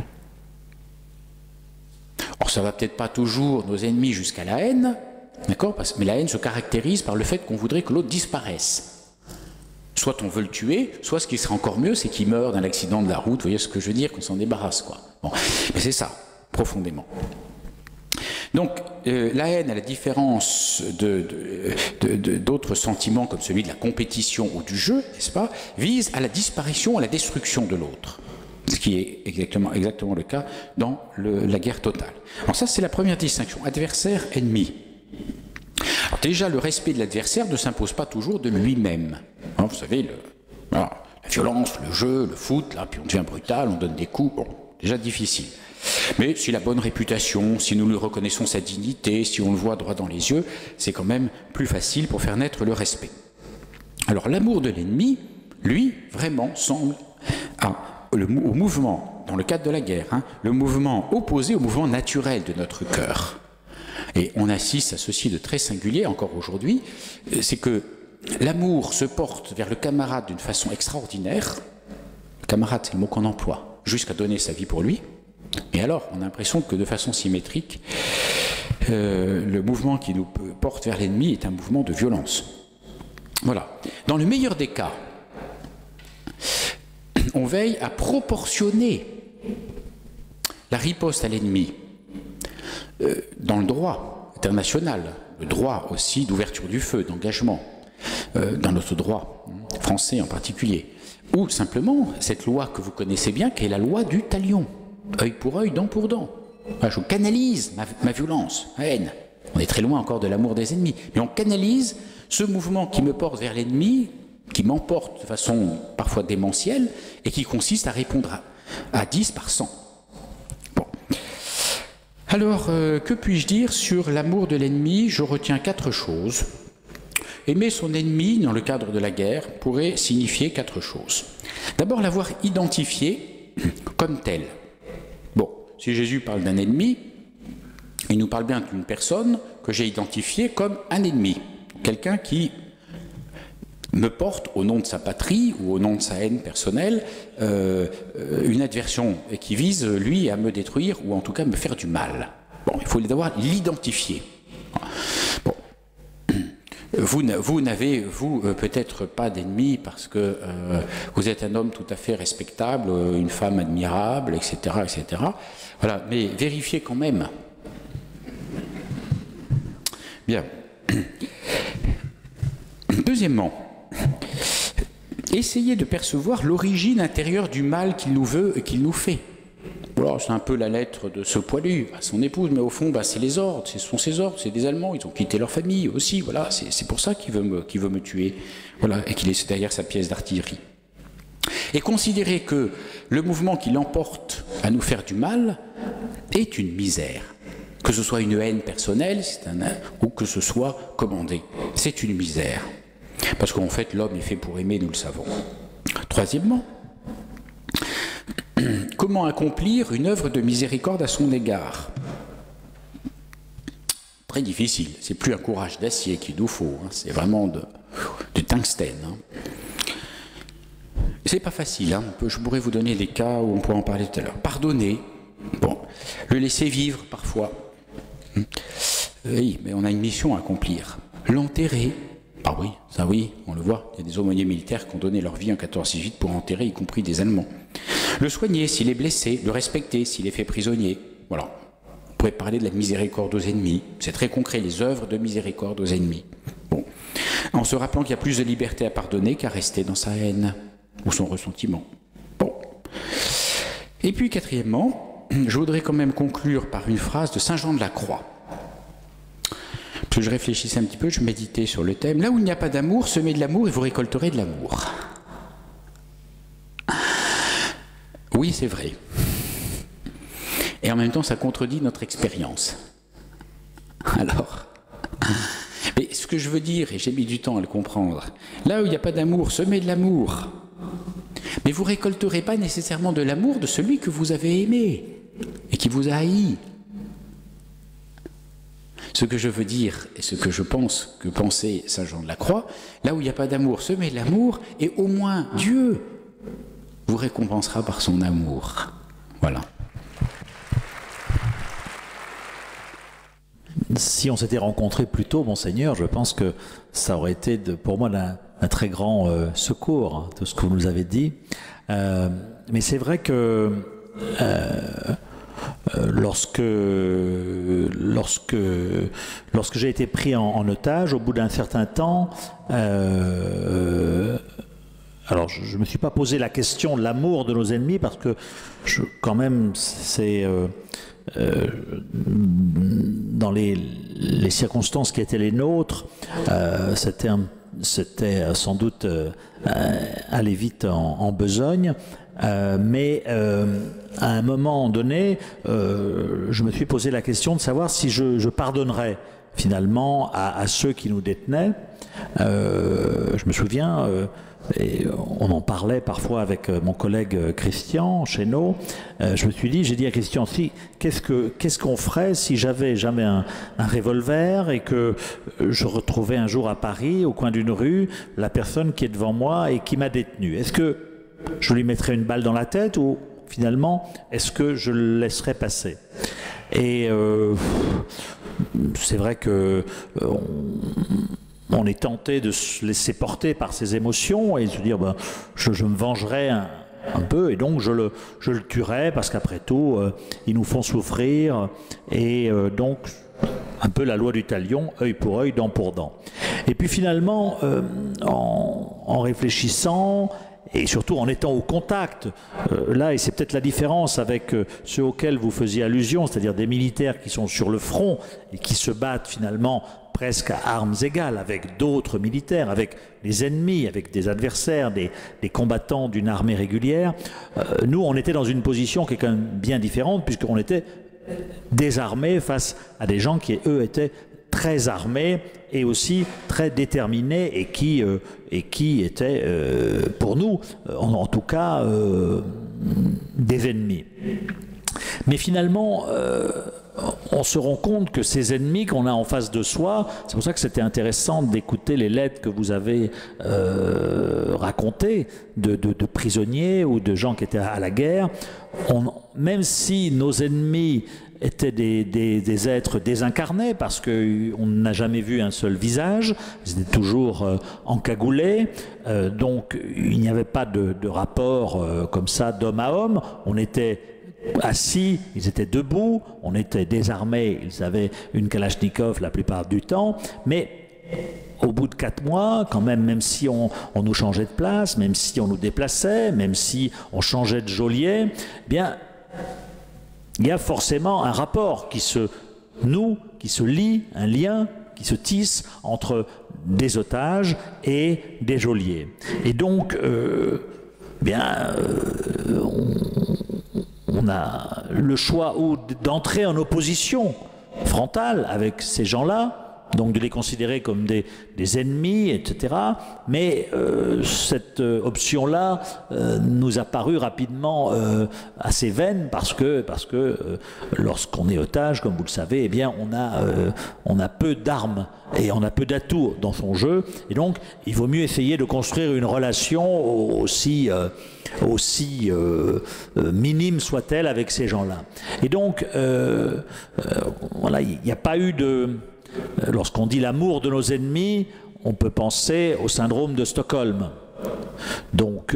Or, ça ne va peut-être pas toujours nos ennemis jusqu'à la haine, d'accord, mais la haine se caractérise par le fait qu'on voudrait que l'autre disparaisse. Soit on veut le tuer, soit ce qui serait encore mieux, c'est qu'il meure d'un accident de la route, vous voyez ce que je veux dire, qu'on s'en débarrasse, quoi. Bon, mais c'est ça, profondément. Donc, euh, la haine, à la différence de, de, de, de, d'autres sentiments comme celui de la compétition ou du jeu, n'est-ce pas, vise à la disparition, à la destruction de l'autre. Ce qui est exactement, exactement le cas dans le, la guerre totale. Alors ça, c'est la première distinction, adversaire-ennemi. Alors déjà, le respect de l'adversaire ne s'impose pas toujours de lui-même. Hein, vous savez, le, voilà, la violence, le jeu, le foot, là, puis on devient brutal, on donne des coups, bon, déjà difficile. Mais si la bonne réputation, si nous lui reconnaissons sa dignité, si on le voit droit dans les yeux, c'est quand même plus facile pour faire naître le respect. Alors l'amour de l'ennemi, lui, vraiment semble à Le, au mouvement, dans le cadre de la guerre, hein, le mouvement opposé au mouvement naturel de notre cœur. Et on assiste à ceci de très singulier, encore aujourd'hui, c'est que l'amour se porte vers le camarade d'une façon extraordinaire. Le camarade, c'est le mot qu'on emploie, jusqu'à donner sa vie pour lui. Et alors, on a l'impression que de façon symétrique, euh, le mouvement qui nous porte vers l'ennemi est un mouvement de violence. Voilà. Dans le meilleur des cas, on veille à proportionner la riposte à l'ennemi euh, dans le droit international, le droit aussi d'ouverture du feu, d'engagement, euh, dans notre droit français en particulier, ou simplement cette loi que vous connaissez bien, qui est la loi du talion, œil pour œil, dent pour dent. Enfin, je canalise ma, ma violence, ma haine. On est très loin encore de l'amour des ennemis, mais on canalise ce mouvement qui me porte vers l'ennemi, qui m'emporte de façon parfois démentielle et qui consiste à répondre à, à dix par cent. Bon. Alors, euh, que puis-je dire sur l'amour de l'ennemi? Je retiens quatre choses. Aimer son ennemi dans le cadre de la guerre pourrait signifier quatre choses. D'abord, l'avoir identifié comme tel. Bon, si Jésus parle d'un ennemi, il nous parle bien d'une personne que j'ai identifiée comme un ennemi, quelqu'un qui me porte, au nom de sa patrie ou au nom de sa haine personnelle, euh, une adversion et qui vise, lui, à me détruire ou en tout cas me faire du mal. Bon, il faut d'abord l'identifier. vous, vous n'avez, vous, euh, peut-être pas d'ennemis parce que euh, vous êtes un homme tout à fait respectable, une femme admirable, et cetera, et cetera. Voilà, mais vérifiez quand même. Bien. Deuxièmement, essayez de percevoir l'origine intérieure du mal qu'il nous veut et qu'il nous fait. Voilà, c'est un peu la lettre de ce poilu à son épouse, mais au fond, bah, c'est les ordres, ce sont ses ordres, c'est des Allemands, ils ont quitté leur famille aussi, voilà, c'est pour ça qu'il veut, me, qu'il veut me tuer, voilà, et qu'il est derrière sa pièce d'artillerie. Et considérez que le mouvement qui l'emporte à nous faire du mal est une misère. Que ce soit une haine personnelle, c'est un, ou que ce soit commandé, c'est une misère. Parce qu'en fait, l'homme est fait pour aimer, nous le savons. Troisièmement, comment accomplir une œuvre de miséricorde à son égard? Très difficile, c'est plus un courage d'acier qu'il nous faut, hein, c'est vraiment de, du tungstène. Hein. C'est pas facile, hein. On peut, je pourrais vous donner des cas où on pourrait en parler tout à l'heure. Pardonner, bon, le laisser vivre parfois. Oui, mais on a une mission à accomplir. L'enterrer, ah oui, ça oui, on le voit, il y a des aumôniers militaires qui ont donné leur vie en quatorze dix-huit pour enterrer, y compris des Allemands. Le soigner s'il est blessé, le respecter s'il est fait prisonnier. Voilà. On pourrait parler de la miséricorde aux ennemis. C'est très concret, les œuvres de miséricorde aux ennemis. Bon. En se rappelant qu'il y a plus de liberté à pardonner qu'à rester dans sa haine ou son ressentiment. Bon. Et puis, quatrièmement, je voudrais quand même conclure par une phrase de Saint Jean de la Croix. Parce que je réfléchissais un petit peu, je méditais sur le thème. Là où il n'y a pas d'amour, semez de l'amour et vous récolterez de l'amour. Oui, c'est vrai. Et en même temps, ça contredit notre expérience. Alors, mais ce que je veux dire, et j'ai mis du temps à le comprendre, là où il n'y a pas d'amour, semez de l'amour. Mais vous ne récolterez pas nécessairement de l'amour de celui que vous avez aimé et qui vous a haï. Ce que je veux dire, et ce que je pense que pensait Saint Jean de la Croix, là où il n'y a pas d'amour, semez de l'amour, et au moins Dieu vous récompensera par son amour. Voilà. Si on s'était rencontrés plus tôt, Monseigneur, je pense que ça aurait été de, pour moi un, un très grand euh, secours, hein, tout ce que vous nous avez dit. Euh, mais c'est vrai que euh, euh, lorsque, lorsque, lorsque j'ai été pris en, en otage, au bout d'un certain temps, euh, alors je ne me suis pas posé la question de l'amour de nos ennemis, parce que je, quand même c'est... Euh, Euh, dans les, les circonstances qui étaient les nôtres, euh, c'était c'était sans doute euh, aller vite en, en besogne, euh, mais euh, à un moment donné, euh, je me suis posé la question de savoir si je, je pardonnerais finalement à, à ceux qui nous détenaient. Euh, je me souviens, euh, et on en parlait parfois avec mon collègue Christian Chesneau. Euh, je me suis dit, j'ai dit à Christian, si, qu'est-ce que qu'est-ce qu'on ferait si j'avais jamais un, un revolver et que je retrouvais un jour à Paris, au coin d'une rue, la personne qui est devant moi et qui m'a détenu? Est-ce que je lui mettrais une balle dans la tête ou finalement, est-ce que je le laisserais passer? Et euh, c'est vrai que euh, on, on est tenté de se laisser porter par ses émotions et de se dire ben, je, je me vengerai un, un peu et donc je le, je le tuerai parce qu'après tout euh, ils nous font souffrir et euh, donc un peu la loi du talion, œil pour œil, dent pour dent. Et puis finalement euh, en, en réfléchissant et surtout en étant au contact, euh, là, et c'est peut-être la différence avec euh, ceux auxquels vous faisiez allusion, c'est-à-dire des militaires qui sont sur le front et qui se battent finalement presque à armes égales avec d'autres militaires, avec les ennemis, avec des adversaires, des, des combattants d'une armée régulière. Euh, nous, on était dans une position qui est quand même bien différente, puisqu'on était désarmés face à des gens qui, eux, étaient très armés et aussi très déterminés et qui, euh, et qui étaient, euh, pour nous, en, en tout cas, euh, des ennemis. Mais finalement, euh, on se rend compte que ces ennemis qu'on a en face de soi, c'est pour ça que c'était intéressant d'écouter les lettres que vous avez euh, racontées de, de, de prisonniers ou de gens qui étaient à la guerre. On, même si nos ennemis étaient des, des, des êtres désincarnés, parce qu'on n'a jamais vu un seul visage, ils étaient toujours euh, encagoulés, euh, donc il n'y avait pas de, de rapport euh, comme ça d'homme à homme, on était assis, ils étaient debout, on était désarmés, ils avaient une Kalachnikov la plupart du temps, mais au bout de quatre mois, quand même, même si on, on nous changeait de place, même si on nous déplaçait, même si on changeait de geôlier, eh bien, il y a forcément un rapport qui se noue, qui se lie, un lien qui se tisse entre des otages et des geôliers. Et donc, euh, bien, euh, on, on a le choix ou d'entrer en opposition frontale avec ces gens-là, donc de les considérer comme des, des ennemis, et cetera. Mais euh, cette euh, option-là euh, nous a paru rapidement euh, assez vaine parce que, parce que euh, lorsqu'on est otage, comme vous le savez, eh bien, on a, euh, on a peu d'armes et on a peu d'atouts dans son jeu. Et donc, il vaut mieux essayer de construire une relation aussi, euh, aussi euh, euh, minime soit-elle avec ces gens-là. Et donc, euh, euh, voilà, il n'y a pas eu de... Lorsqu'on dit l'amour de nos ennemis, on peut penser au syndrome de Stockholm. Donc,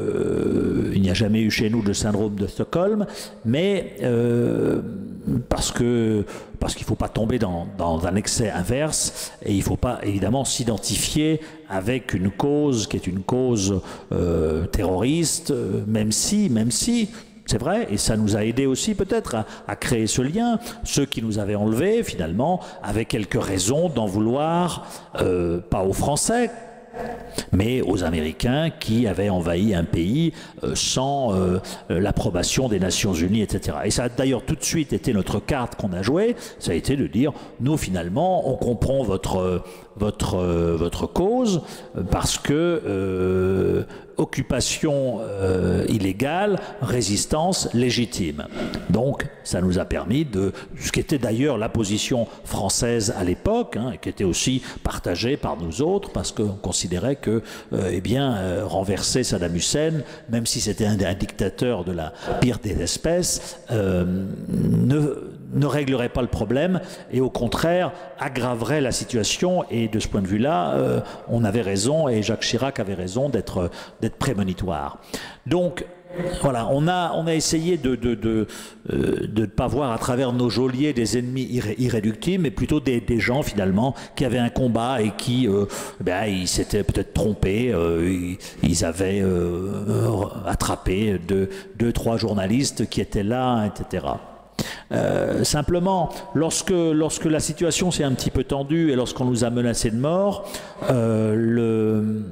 euh, il n'y a jamais eu chez nous de syndrome de Stockholm, mais euh, parce que parce qu'il ne faut pas tomber dans, dans un excès inverse et il ne faut pas évidemment s'identifier avec une cause qui est une cause euh, terroriste, même si, même si c'est vrai, et ça nous a aidé aussi peut-être à, à créer ce lien. Ceux qui nous avaient enlevés, finalement, avaient quelques raisons d'en vouloir, euh, pas aux Français, mais aux Américains qui avaient envahi un pays euh, sans euh, l'approbation des Nations Unies, et cetera. Et ça a d'ailleurs tout de suite été notre carte qu'on a jouée, ça a été de dire, nous finalement, on comprend votre, votre, votre cause, parce que euh, occupation euh, illégale, résistance légitime. Donc, ça nous a permis de, ce qui était d'ailleurs la position française à l'époque, hein, et qui était aussi partagée par nous autres, parce qu'on considérait que, euh, eh bien, euh, renverser Saddam Hussein, même si c'était un, un dictateur de la pire des espèces, euh, ne, ne réglerait pas le problème, et au contraire, aggraverait la situation, et de ce point de vue-là, euh, on avait raison, et Jacques Chirac avait raison d'être d'être prémonitoire. Donc, voilà, on a, on a essayé de ne de, de, euh, de pas voir à travers nos geôliers des ennemis irré, irréductibles, mais plutôt des, des gens, finalement, qui avaient un combat et qui, euh, ben, ils s'étaient peut-être trompés, euh, ils, ils avaient euh, attrapé deux, deux, trois journalistes qui étaient là, et cetera. Euh, simplement, lorsque, lorsque la situation s'est un petit peu tendue et lorsqu'on nous a menacé de mort, euh, le...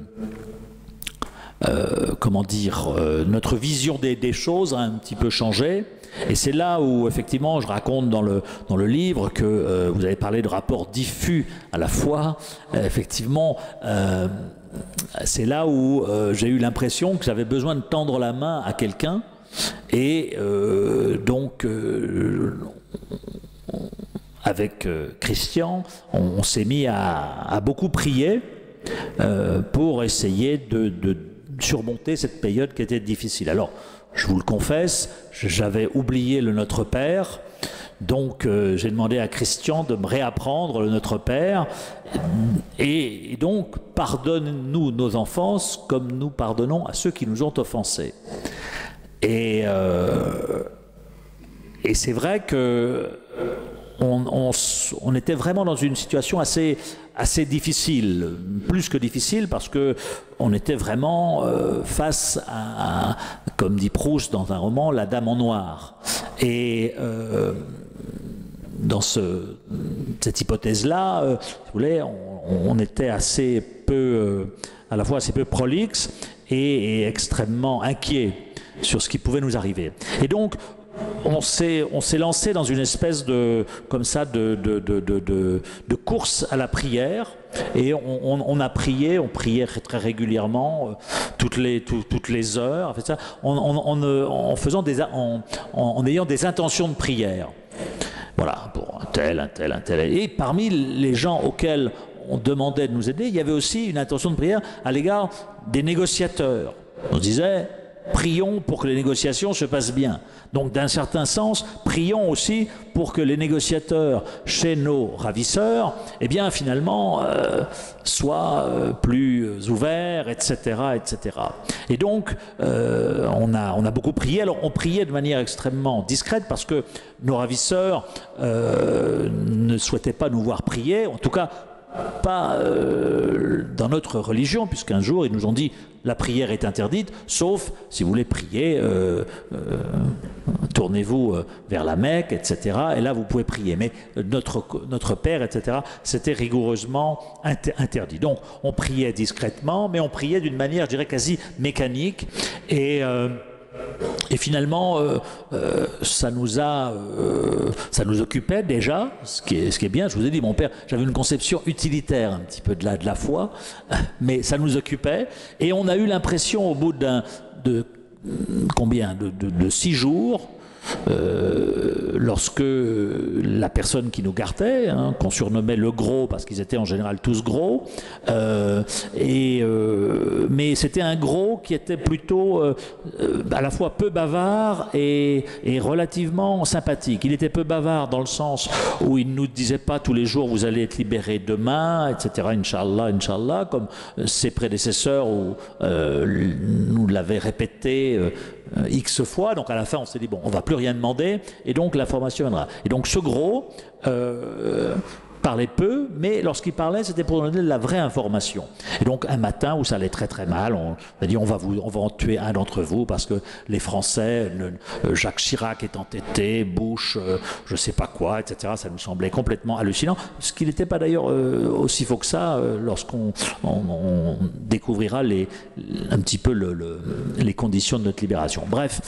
Euh, comment dire, euh, notre vision des, des choses a un petit peu changé. Et c'est là où, effectivement, je raconte dans le, dans le livre que euh, vous avez parlé de rapports diffus à la fois. Euh, effectivement, euh, c'est là où euh, j'ai eu l'impression que j'avais besoin de tendre la main à quelqu'un. Et euh, donc, euh, avec euh, Christian, on, on s'est mis à, à beaucoup prier euh, pour essayer de, de surmonter cette période qui était difficile. Alors, je vous le confesse, j'avais oublié le Notre Père, donc euh, j'ai demandé à Christian de me réapprendre le Notre Père, et, et donc pardonne-nous nos offenses comme nous pardonnons à ceux qui nous ont offensés. Et, euh, et c'est vrai que on, on, on était vraiment dans une situation assez, assez difficile, plus que difficile, parce que on était vraiment euh, face à, à, comme dit Proust dans un roman, la Dame en noir. Et euh, dans ce, cette hypothèse-là, euh, si vous voulez, on, on était assez peu, euh, à la fois assez peu prolixe et, et extrêmement inquiet sur ce qui pouvait nous arriver. Et donc, on s'est on s'est lancé dans une espèce de comme ça de de, de, de, de, de course à la prière, et on, on, on a prié, on priait très régulièrement, euh, toutes les tout, toutes les heures, en fait ça, en, en, en, en faisant des en, en, en ayant des intentions de prière. voilà, pour un tel, un tel, un tel. Et parmi les gens auxquels on demandait de nous aider, il y avait aussi une intention de prière à l'égard des négociateurs. On se disait, prions pour que les négociations se passent bien. Donc, d'un certain sens, prions aussi pour que les négociateurs chez nos ravisseurs, eh bien, finalement, euh, soient euh, plus ouverts, et cetera, et cetera. Et donc, euh, on a, on a beaucoup prié. Alors, on priait de manière extrêmement discrète parce que nos ravisseurs euh, ne souhaitaient pas nous voir prier. En tout cas, pas euh, dans notre religion, puisqu'un jour ils nous ont dit la prière est interdite, sauf si vous voulez prier, euh, euh, tournez-vous vers la Mecque, et cetera. Et là vous pouvez prier. Mais notre, notre Père, et cetera, c'était rigoureusement inter interdit. Donc on priait discrètement, mais on priait d'une manière, je dirais, quasi mécanique. Et euh, Et finalement, euh, euh, ça nous a, euh, ça nous occupait déjà, ce qui est, ce qui est bien. Je vous ai dit, mon père, j'avais une conception utilitaire un petit peu de la, de la foi, mais ça nous occupait. Et on a eu l'impression, au bout d'un, de combien, de, de, de six jours, Euh, lorsque la personne qui nous gardait, hein, qu'on surnommait le gros parce qu'ils étaient en général tous gros, euh, et, euh, mais c'était un gros qui était plutôt euh, à la fois peu bavard et, et relativement sympathique. Il était peu bavard dans le sens où il ne nous disait pas tous les jours vous allez être libéré demain, et cetera. Inch'Allah, Inch'Allah, comme ses prédécesseurs où, euh, nous l'avaient répété euh, X fois. Donc à la fin on s'est dit bon, on va plus rien demander et donc l'information viendra. Et donc ce gros euh, parlait peu, mais lorsqu'il parlait c'était pour donner de la vraie information. Et donc un matin où ça allait très très mal, on a dit on va, vous, on va en tuer un d'entre vous parce que les Français, le, Jacques Chirac est entêté, Bush, euh, je sais pas quoi, et cetera. Ça nous semblait complètement hallucinant, ce qui n'était pas d'ailleurs euh, aussi faux que ça euh, lorsqu'on on, on découvrira les, un petit peu le, le, les conditions de notre libération. Bref,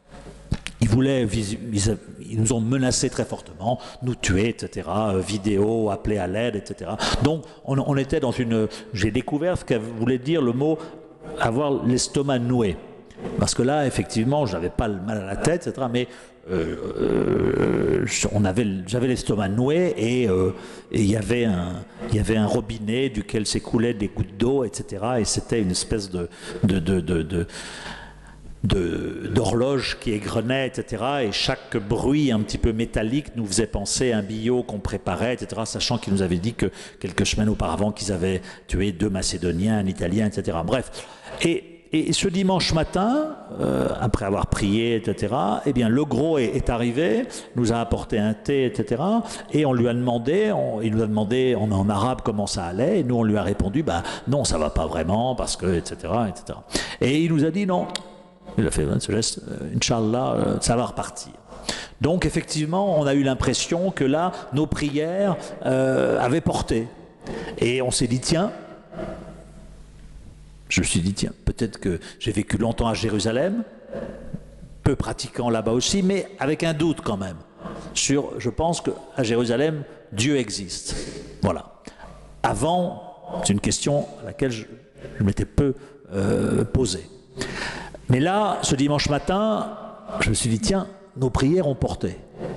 ils voulaient, ils nous ont menacés très fortement, nous tuer, et cetera. Vidéo, appeler à l'aide, et cetera. Donc, on, on était dans une... J'ai découvert ce que voulait dire le mot avoir l'estomac noué. Parce que là, effectivement, je n'avais pas le mal à la tête, et cetera. Mais euh, euh, on avait, j'avais l'estomac noué et euh, et il y avait un, il y avait un robinet duquel s'écoulaient des gouttes d'eau, et cetera. Et c'était une espèce de, de, de, de, de d'horloge qui égrenait, et cetera. Et chaque bruit un petit peu métallique nous faisait penser à un billot qu'on préparait, et cetera. Sachant qu'ils nous avaient dit que quelques semaines auparavant qu'ils avaient tué deux Macédoniens, un Italien, et cetera. Bref. Et, et ce dimanche matin, euh, après avoir prié, et cetera, eh bien le gros est, est arrivé, nous a apporté un thé, et cetera. Et on lui a demandé, on, il nous a demandé en, en arabe comment ça allait, et nous on lui a répondu, bah non, ça va pas vraiment, parce que, et cetera, et cetera. Et il nous a dit non. Il a fait ce geste, euh, Inch'Allah, euh, ça va repartir. Donc effectivement, on a eu l'impression que là, nos prières euh, avaient porté. Et on s'est dit, tiens, je me suis dit, tiens, peut-être que j'ai vécu longtemps à Jérusalem, peu pratiquant là-bas aussi, mais avec un doute quand même. Sur, je pense qu'à Jérusalem, Dieu existe. Voilà. Avant, c'est une question à laquelle je, je m'étais peu euh, posé. Mais là, ce dimanche matin, je me suis dit, tiens, nos prières ont porté.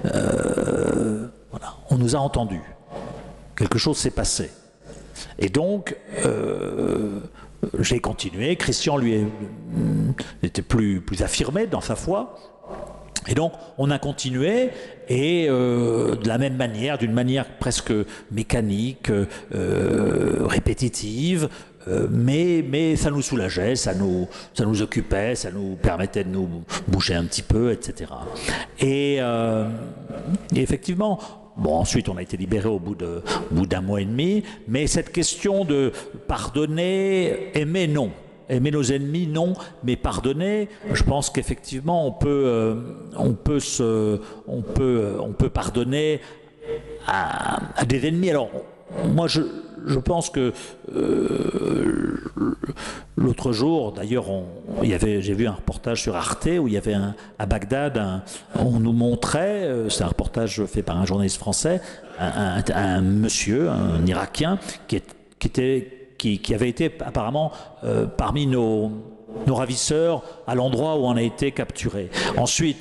Euh, voilà, on nous a entendus. Quelque chose s'est passé. Et donc, euh, j'ai continué. Christian, lui, est, était plus, plus affirmé dans sa foi. Et donc, on a continué, et euh, de la même manière, d'une manière presque mécanique, euh, répétitive, Euh, mais, mais ça nous soulageait, ça nous, ça nous occupait, ça nous permettait de nous bouger un petit peu, et cetera. Et, euh, et effectivement, bon, ensuite on a été libérés au bout de, au bout d'un mois et demi, mais cette question de pardonner, aimer, non. Aimer nos ennemis, non, mais pardonner, je pense qu'effectivement on peut, euh, on peut se, on peut, on peut pardonner à, à des ennemis. Alors, moi je Je pense que euh, l'autre jour, d'ailleurs, j'ai vu un reportage sur Arte où il y avait un, à Bagdad, un, on nous montrait, euh, c'est un reportage fait par un journaliste français, un, un, un monsieur, un Irakien, qui, est, qui, était, qui, qui avait été apparemment euh, parmi nos, nos ravisseurs à l'endroit où on a été capturé. Ensuite,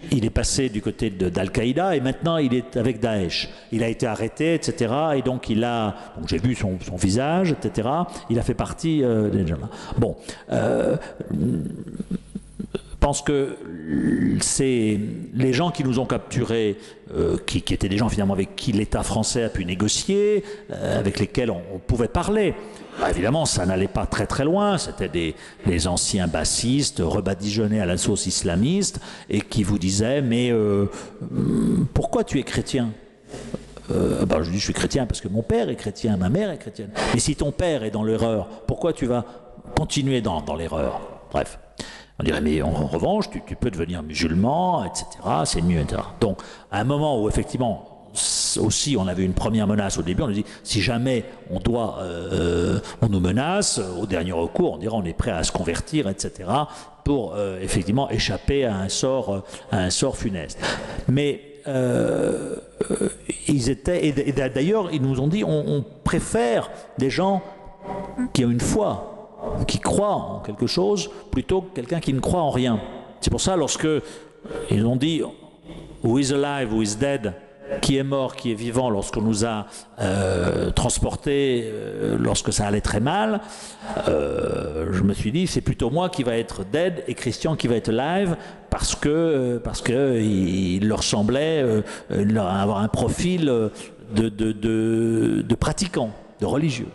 il est passé du côté d'Al-Qaïda et maintenant il est avec Daesh. Il a été arrêté, et cetera. Et donc il a, donc j'ai vu son, son visage, et cetera. Il a fait partie euh, des gens là. Bon, euh, je pense que c'est les gens qui nous ont capturés, euh, qui, qui étaient des gens finalement avec qui l'État français a pu négocier, euh, avec lesquels on, on pouvait parler. Bah, évidemment, ça n'allait pas très très loin. C'était des, des anciens bassistes rebadigeonnés à la sauce islamiste et qui vous disaient mais euh, pourquoi tu es chrétien? Euh, ben, je dis je suis chrétien parce que mon père est chrétien, ma mère est chrétienne. Mais si ton père est dans l'erreur, pourquoi tu vas continuer dans, dans l'erreur? Bref. On dirait, mais en revanche, tu, tu peux devenir musulman, et cetera, c'est mieux, et cetera. Donc, à un moment où, effectivement, aussi, on avait une première menace au début, on nous dit, si jamais on doit, euh, on nous menace, au dernier recours, on dira, on est prêt à se convertir, et cetera, pour, euh, effectivement, échapper à un sort, à un sort funeste. Mais, euh, ils étaient, et d'ailleurs, ils nous ont dit, on, on préfère des gens qui ont une foi, qui croit en quelque chose plutôt que quelqu'un qui ne croit en rien. C'est pour ça lorsque ils ont dit who is alive, who is dead, qui est mort, qui est vivant, lorsqu'on nous a euh, transportés, euh, lorsque ça allait très mal, euh, je me suis dit c'est plutôt moi qui va être dead et Christian qui va être alive parce que parce que il leur semblait euh, leur avoir un profil de, de, de, de pratiquant, de religieux.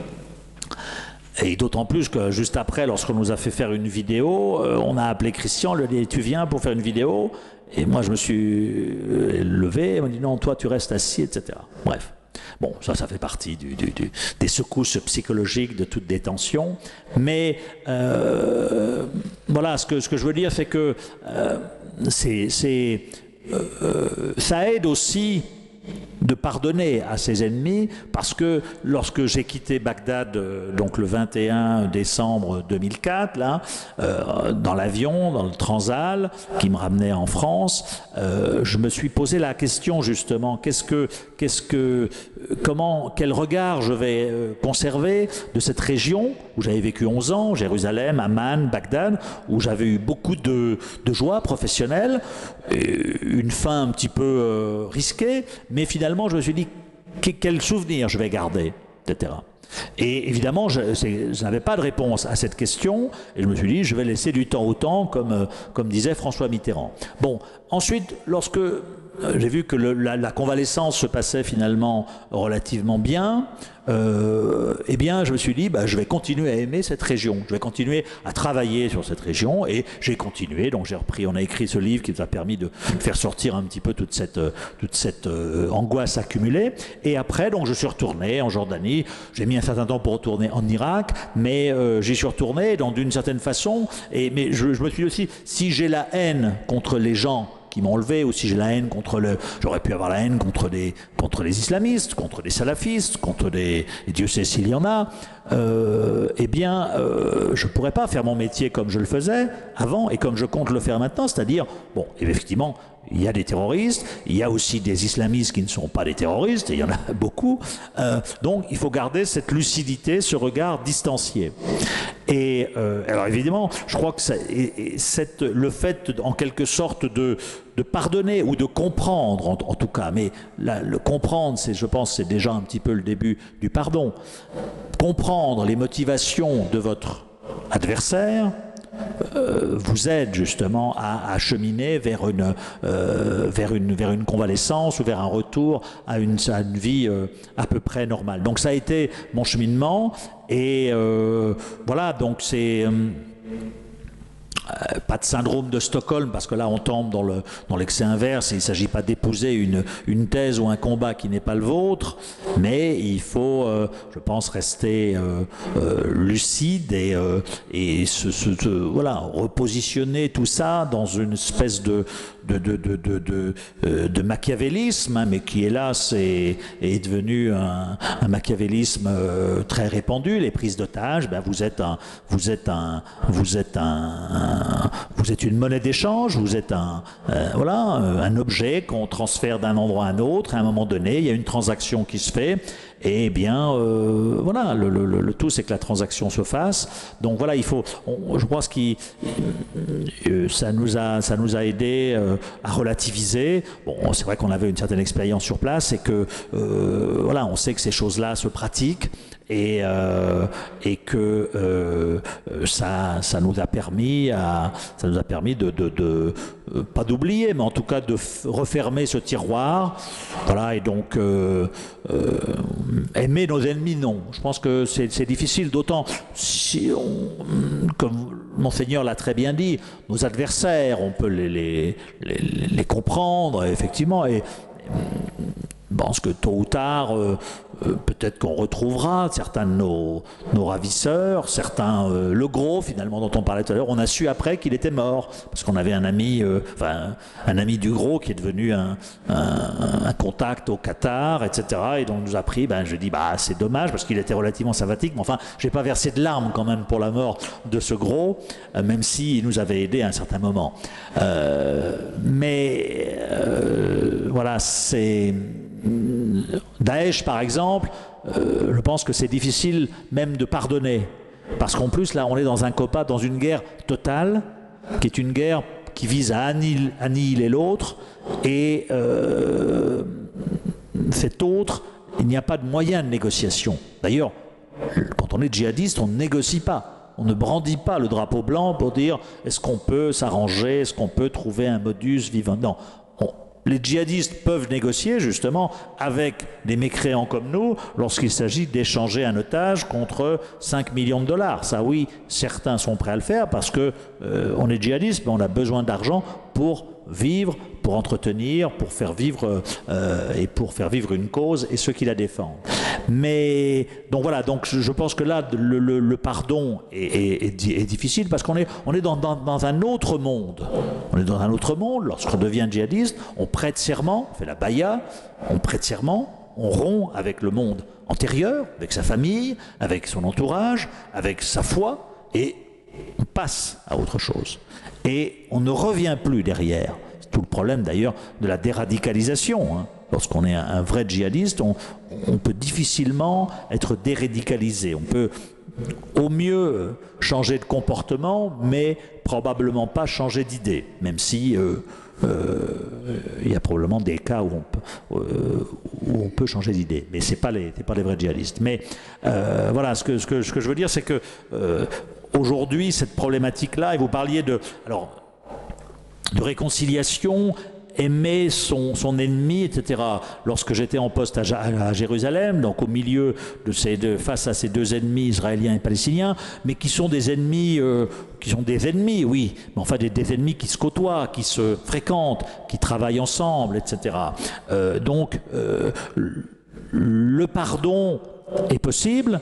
Et d'autant plus que juste après, lorsqu'on nous a fait faire une vidéo, euh, on a appelé Christian, le dit tu viens pour faire une vidéo? Et moi je me suis levé, il m'a dit non, toi tu restes assis, et cetera. Bref, bon, ça, ça fait partie du, du, du, des secousses psychologiques de toute détention. Mais euh, voilà, ce que, ce que je veux dire, c'est que euh, c'est, c'est, euh, ça aide aussi de pardonner à ses ennemis, parce que lorsque j'ai quitté Bagdad, donc le vingt et un décembre deux mille quatre, là, euh, dans l'avion, dans le Transal, qui me ramenait en France, euh, je me suis posé la question justement, qu'est-ce que, qu'est-ce que, comment, quel regard je vais euh, conserver de cette région où j'avais vécu onze ans, Jérusalem, Amman, Bagdad, où j'avais eu beaucoup de, de joie professionnelle, et une fin un petit peu euh, risquée, mais finalement je me suis dit quel souvenir je vais garder, et cetera. Et évidemment, je, je n'avais pas de réponse à cette question, et je me suis dit, je vais laisser du temps au temps, comme, comme disait François Mitterrand. Bon, ensuite, lorsque j'ai vu que le, la, la convalescence se passait finalement relativement bien, euh, eh bien, je me suis dit, bah, je vais continuer à aimer cette région, je vais continuer à travailler sur cette région, et j'ai continué, donc j'ai repris, on a écrit ce livre qui nous a permis de faire sortir un petit peu toute cette, toute cette euh, angoisse accumulée, et après, donc, je suis retourné en Jordanie, j'ai mis un certain temps pour retourner en Irak, mais euh, j'y suis retourné, donc d'une certaine façon, et, mais je, je me suis dit aussi, si j'ai la haine contre les gens qui m'ont enlevé, ou si j'ai la haine contre le... J'aurais pu avoir la haine contre les, contre les islamistes, contre les salafistes, contre des... Et Dieu sait s'il y en a. Euh, eh bien, euh, je ne pourrais pas faire mon métier comme je le faisais avant, et comme je compte le faire maintenant, c'est-à-dire, bon, effectivement, il y a des terroristes, il y a aussi des islamistes qui ne sont pas des terroristes, et il y en a beaucoup. Euh, donc, il faut garder cette lucidité, ce regard distancié. Et euh, alors, évidemment, je crois que ça, et, et cette, le fait, en quelque sorte, de, de pardonner ou de comprendre, en, en tout cas, mais là, le comprendre, c'est, je pense, c'est déjà un petit peu le début du pardon. Comprendre les motivations de votre adversaire, Euh, vous aide justement à, à cheminer vers une, euh, vers, une, vers une convalescence ou vers un retour à une, à une vie euh, à peu près normale. Donc ça a été mon cheminement, et euh, voilà, donc c'est... Euh, Euh, pas de syndrome de Stockholm, parce que là on tombe dans le dans l'excès inverse. Il ne s'agit pas d'épouser une, une thèse ou un combat qui n'est pas le vôtre, mais il faut, euh, je pense, rester euh, euh, lucide et, euh, et se, se, se, voilà, repositionner tout ça dans une espèce de de, de, de, de, de, euh, de machiavélisme, hein, mais qui hélas est, est devenu un, un machiavélisme euh, très répandu. Les prises d'otages, ben, vous êtes un, vous êtes un, vous êtes un, un vous êtes une monnaie d'échange, vous êtes un, euh, voilà, un objet qu'on transfère d'un endroit à un autre. À un moment donné, il y a une transaction qui se fait, et bien euh, voilà, le, le, le tout c'est que la transaction se fasse. Donc voilà, il faut, on, je pense que euh, ça nous a, ça nous a aidé euh, à relativiser. Bon, c'est vrai qu'on avait une certaine expérience sur place et que euh, voilà, on sait que ces choses-là se pratiquent. Et, euh, et que euh, ça, ça nous a permis, à, ça nous a permis de, de, de euh, pas d'oublier, mais en tout cas de refermer ce tiroir. Voilà, et donc euh, euh, aimer nos ennemis, non. Je pense que c'est difficile, d'autant si on, comme Monseigneur l'a très bien dit, nos adversaires, on peut les, les, les, les comprendre, effectivement, et je pense que tôt ou tard, euh, euh, peut-être qu'on retrouvera certains de nos, nos ravisseurs, certains, euh, le gros finalement dont on parlait tout à l'heure, on a su après qu'il était mort, parce qu'on avait un ami, euh, enfin un ami du gros qui est devenu un, un, un contact au Qatar, et cetera. Et donc on nous a pris, ben je dis bah c'est dommage parce qu'il était relativement sympathique, mais enfin j'ai pas versé de larmes quand même pour la mort de ce gros, euh, même s'il nous avait aidé à un certain moment. Euh, mais euh, voilà, c'est Daesh, par exemple, euh, je pense que c'est difficile même de pardonner. Parce qu'en plus, là, on est dans un COPA, dans une guerre totale, qui est une guerre qui vise à annihiler, annihiler l'autre. Et euh, cet autre, il n'y a pas de moyen de négociation. D'ailleurs, quand on est djihadiste, on ne négocie pas. On ne brandit pas le drapeau blanc pour dire est-ce qu'on peut s'arranger, est-ce qu'on peut trouver un modus vivant. Non. Les djihadistes peuvent négocier justement avec des mécréants comme nous lorsqu'il s'agit d'échanger un otage contre cinq millions de dollars. Ça oui, certains sont prêts à le faire parce que euh, on est djihadiste, mais on a besoin d'argent pour vivre, pour entretenir, pour faire vivre euh, et pour faire vivre une cause et ceux qui la défendent. Mais donc voilà, donc je pense que là le, le, le pardon est, est, est, est difficile parce qu'on est, on est dans, dans, dans un autre monde. On est dans un autre monde. Lorsqu'on devient djihadiste, on prête serment, on fait la baya, on prête serment, on rompt avec le monde antérieur, avec sa famille, avec son entourage, avec sa foi, et on passe à autre chose. Et on ne revient plus derrière. C'est tout le problème d'ailleurs de la déradicalisation. Hein. Lorsqu'on est un, un vrai djihadiste, on, on peut difficilement être déradicalisé. On peut au mieux changer de comportement, mais probablement pas changer d'idée, même si euh, euh, il y a probablement des cas où on peut, euh, où on peut changer d'idée. Mais ce n'est pas, pas les vrais djihadistes. Mais euh, voilà, ce que, ce, que, ce que je veux dire, c'est que euh, aujourd'hui, cette problématique-là, et vous parliez de, alors, de réconciliation, aimer son, son ennemi, et cetera. Lorsque j'étais en poste à, à Jérusalem, donc au milieu de ces deux, face à ces deux ennemis israéliens et palestiniens, mais qui sont des ennemis, euh, qui sont des ennemis, oui, mais enfin des, des ennemis qui se côtoient, qui se fréquentent, qui travaillent ensemble, et cetera. Euh, donc, euh, le pardon est possible,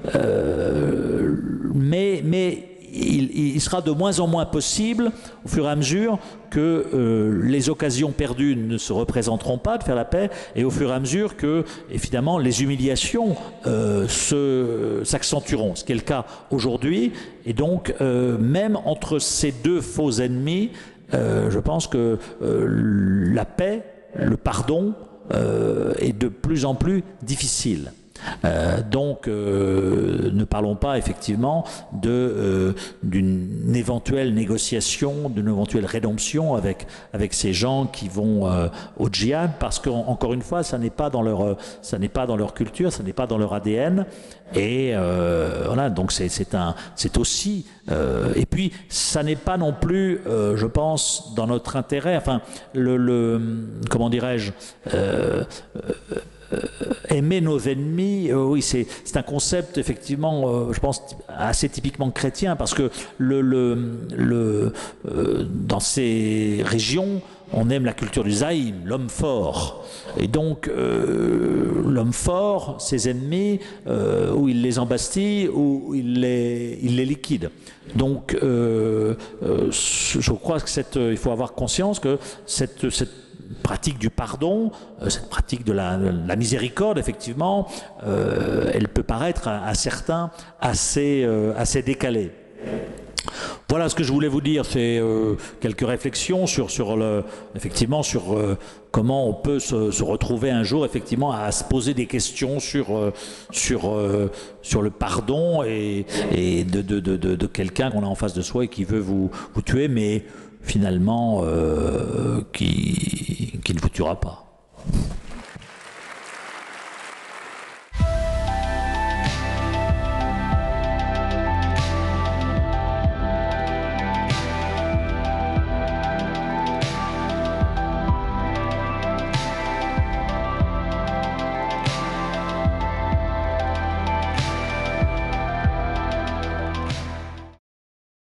euh, mais, mais il, il sera de moins en moins possible au fur et à mesure que euh, les occasions perdues ne se représenteront pas de faire la paix, et au fur et à mesure que, évidemment, les humiliations euh, s'accentueront, ce qui est le cas aujourd'hui. Et donc, euh, même entre ces deux faux ennemis, euh, je pense que euh, la paix, le pardon, euh, est de plus en plus difficile. Euh, donc, euh, ne parlons pas effectivement de euh, d'une éventuelle négociation, d'une éventuelle rédemption avec avec ces gens qui vont euh, au djihad, parce qu'encore une fois, ça n'est pas dans leur ça n'est pas dans leur culture, ça n'est pas dans leur A D N. Et euh, voilà, donc c'est c'est un c'est aussi euh, et puis ça n'est pas non plus, euh, je pense, dans notre intérêt. Enfin, le, le comment dirais-je. Euh, euh, Euh, aimer nos ennemis, euh, oui, c'est un concept effectivement, euh, je pense, assez typiquement chrétien, parce que le, le, le, euh, dans ces régions, on aime la culture du zaïm, l'homme fort. Et donc, euh, l'homme fort, ses ennemis, euh, ou il les embastille, ou il les, il les liquide. Donc, euh, euh, je crois que cette, il faut avoir conscience que cette, cette pratique du pardon, cette pratique de la, de la miséricorde, effectivement, euh, elle peut paraître à, à certains assez, euh, assez décalée. Voilà ce que je voulais vous dire, c'est euh, quelques réflexions sur, sur le, effectivement, sur euh, comment on peut se, se retrouver un jour, effectivement, à se poser des questions sur, euh, sur, euh, sur le pardon et, et de, de, de, de, de quelqu'un qu'on a en face de soi et qui veut vous, vous tuer, mais finalement, euh, qui, qui ne vous tuera pas.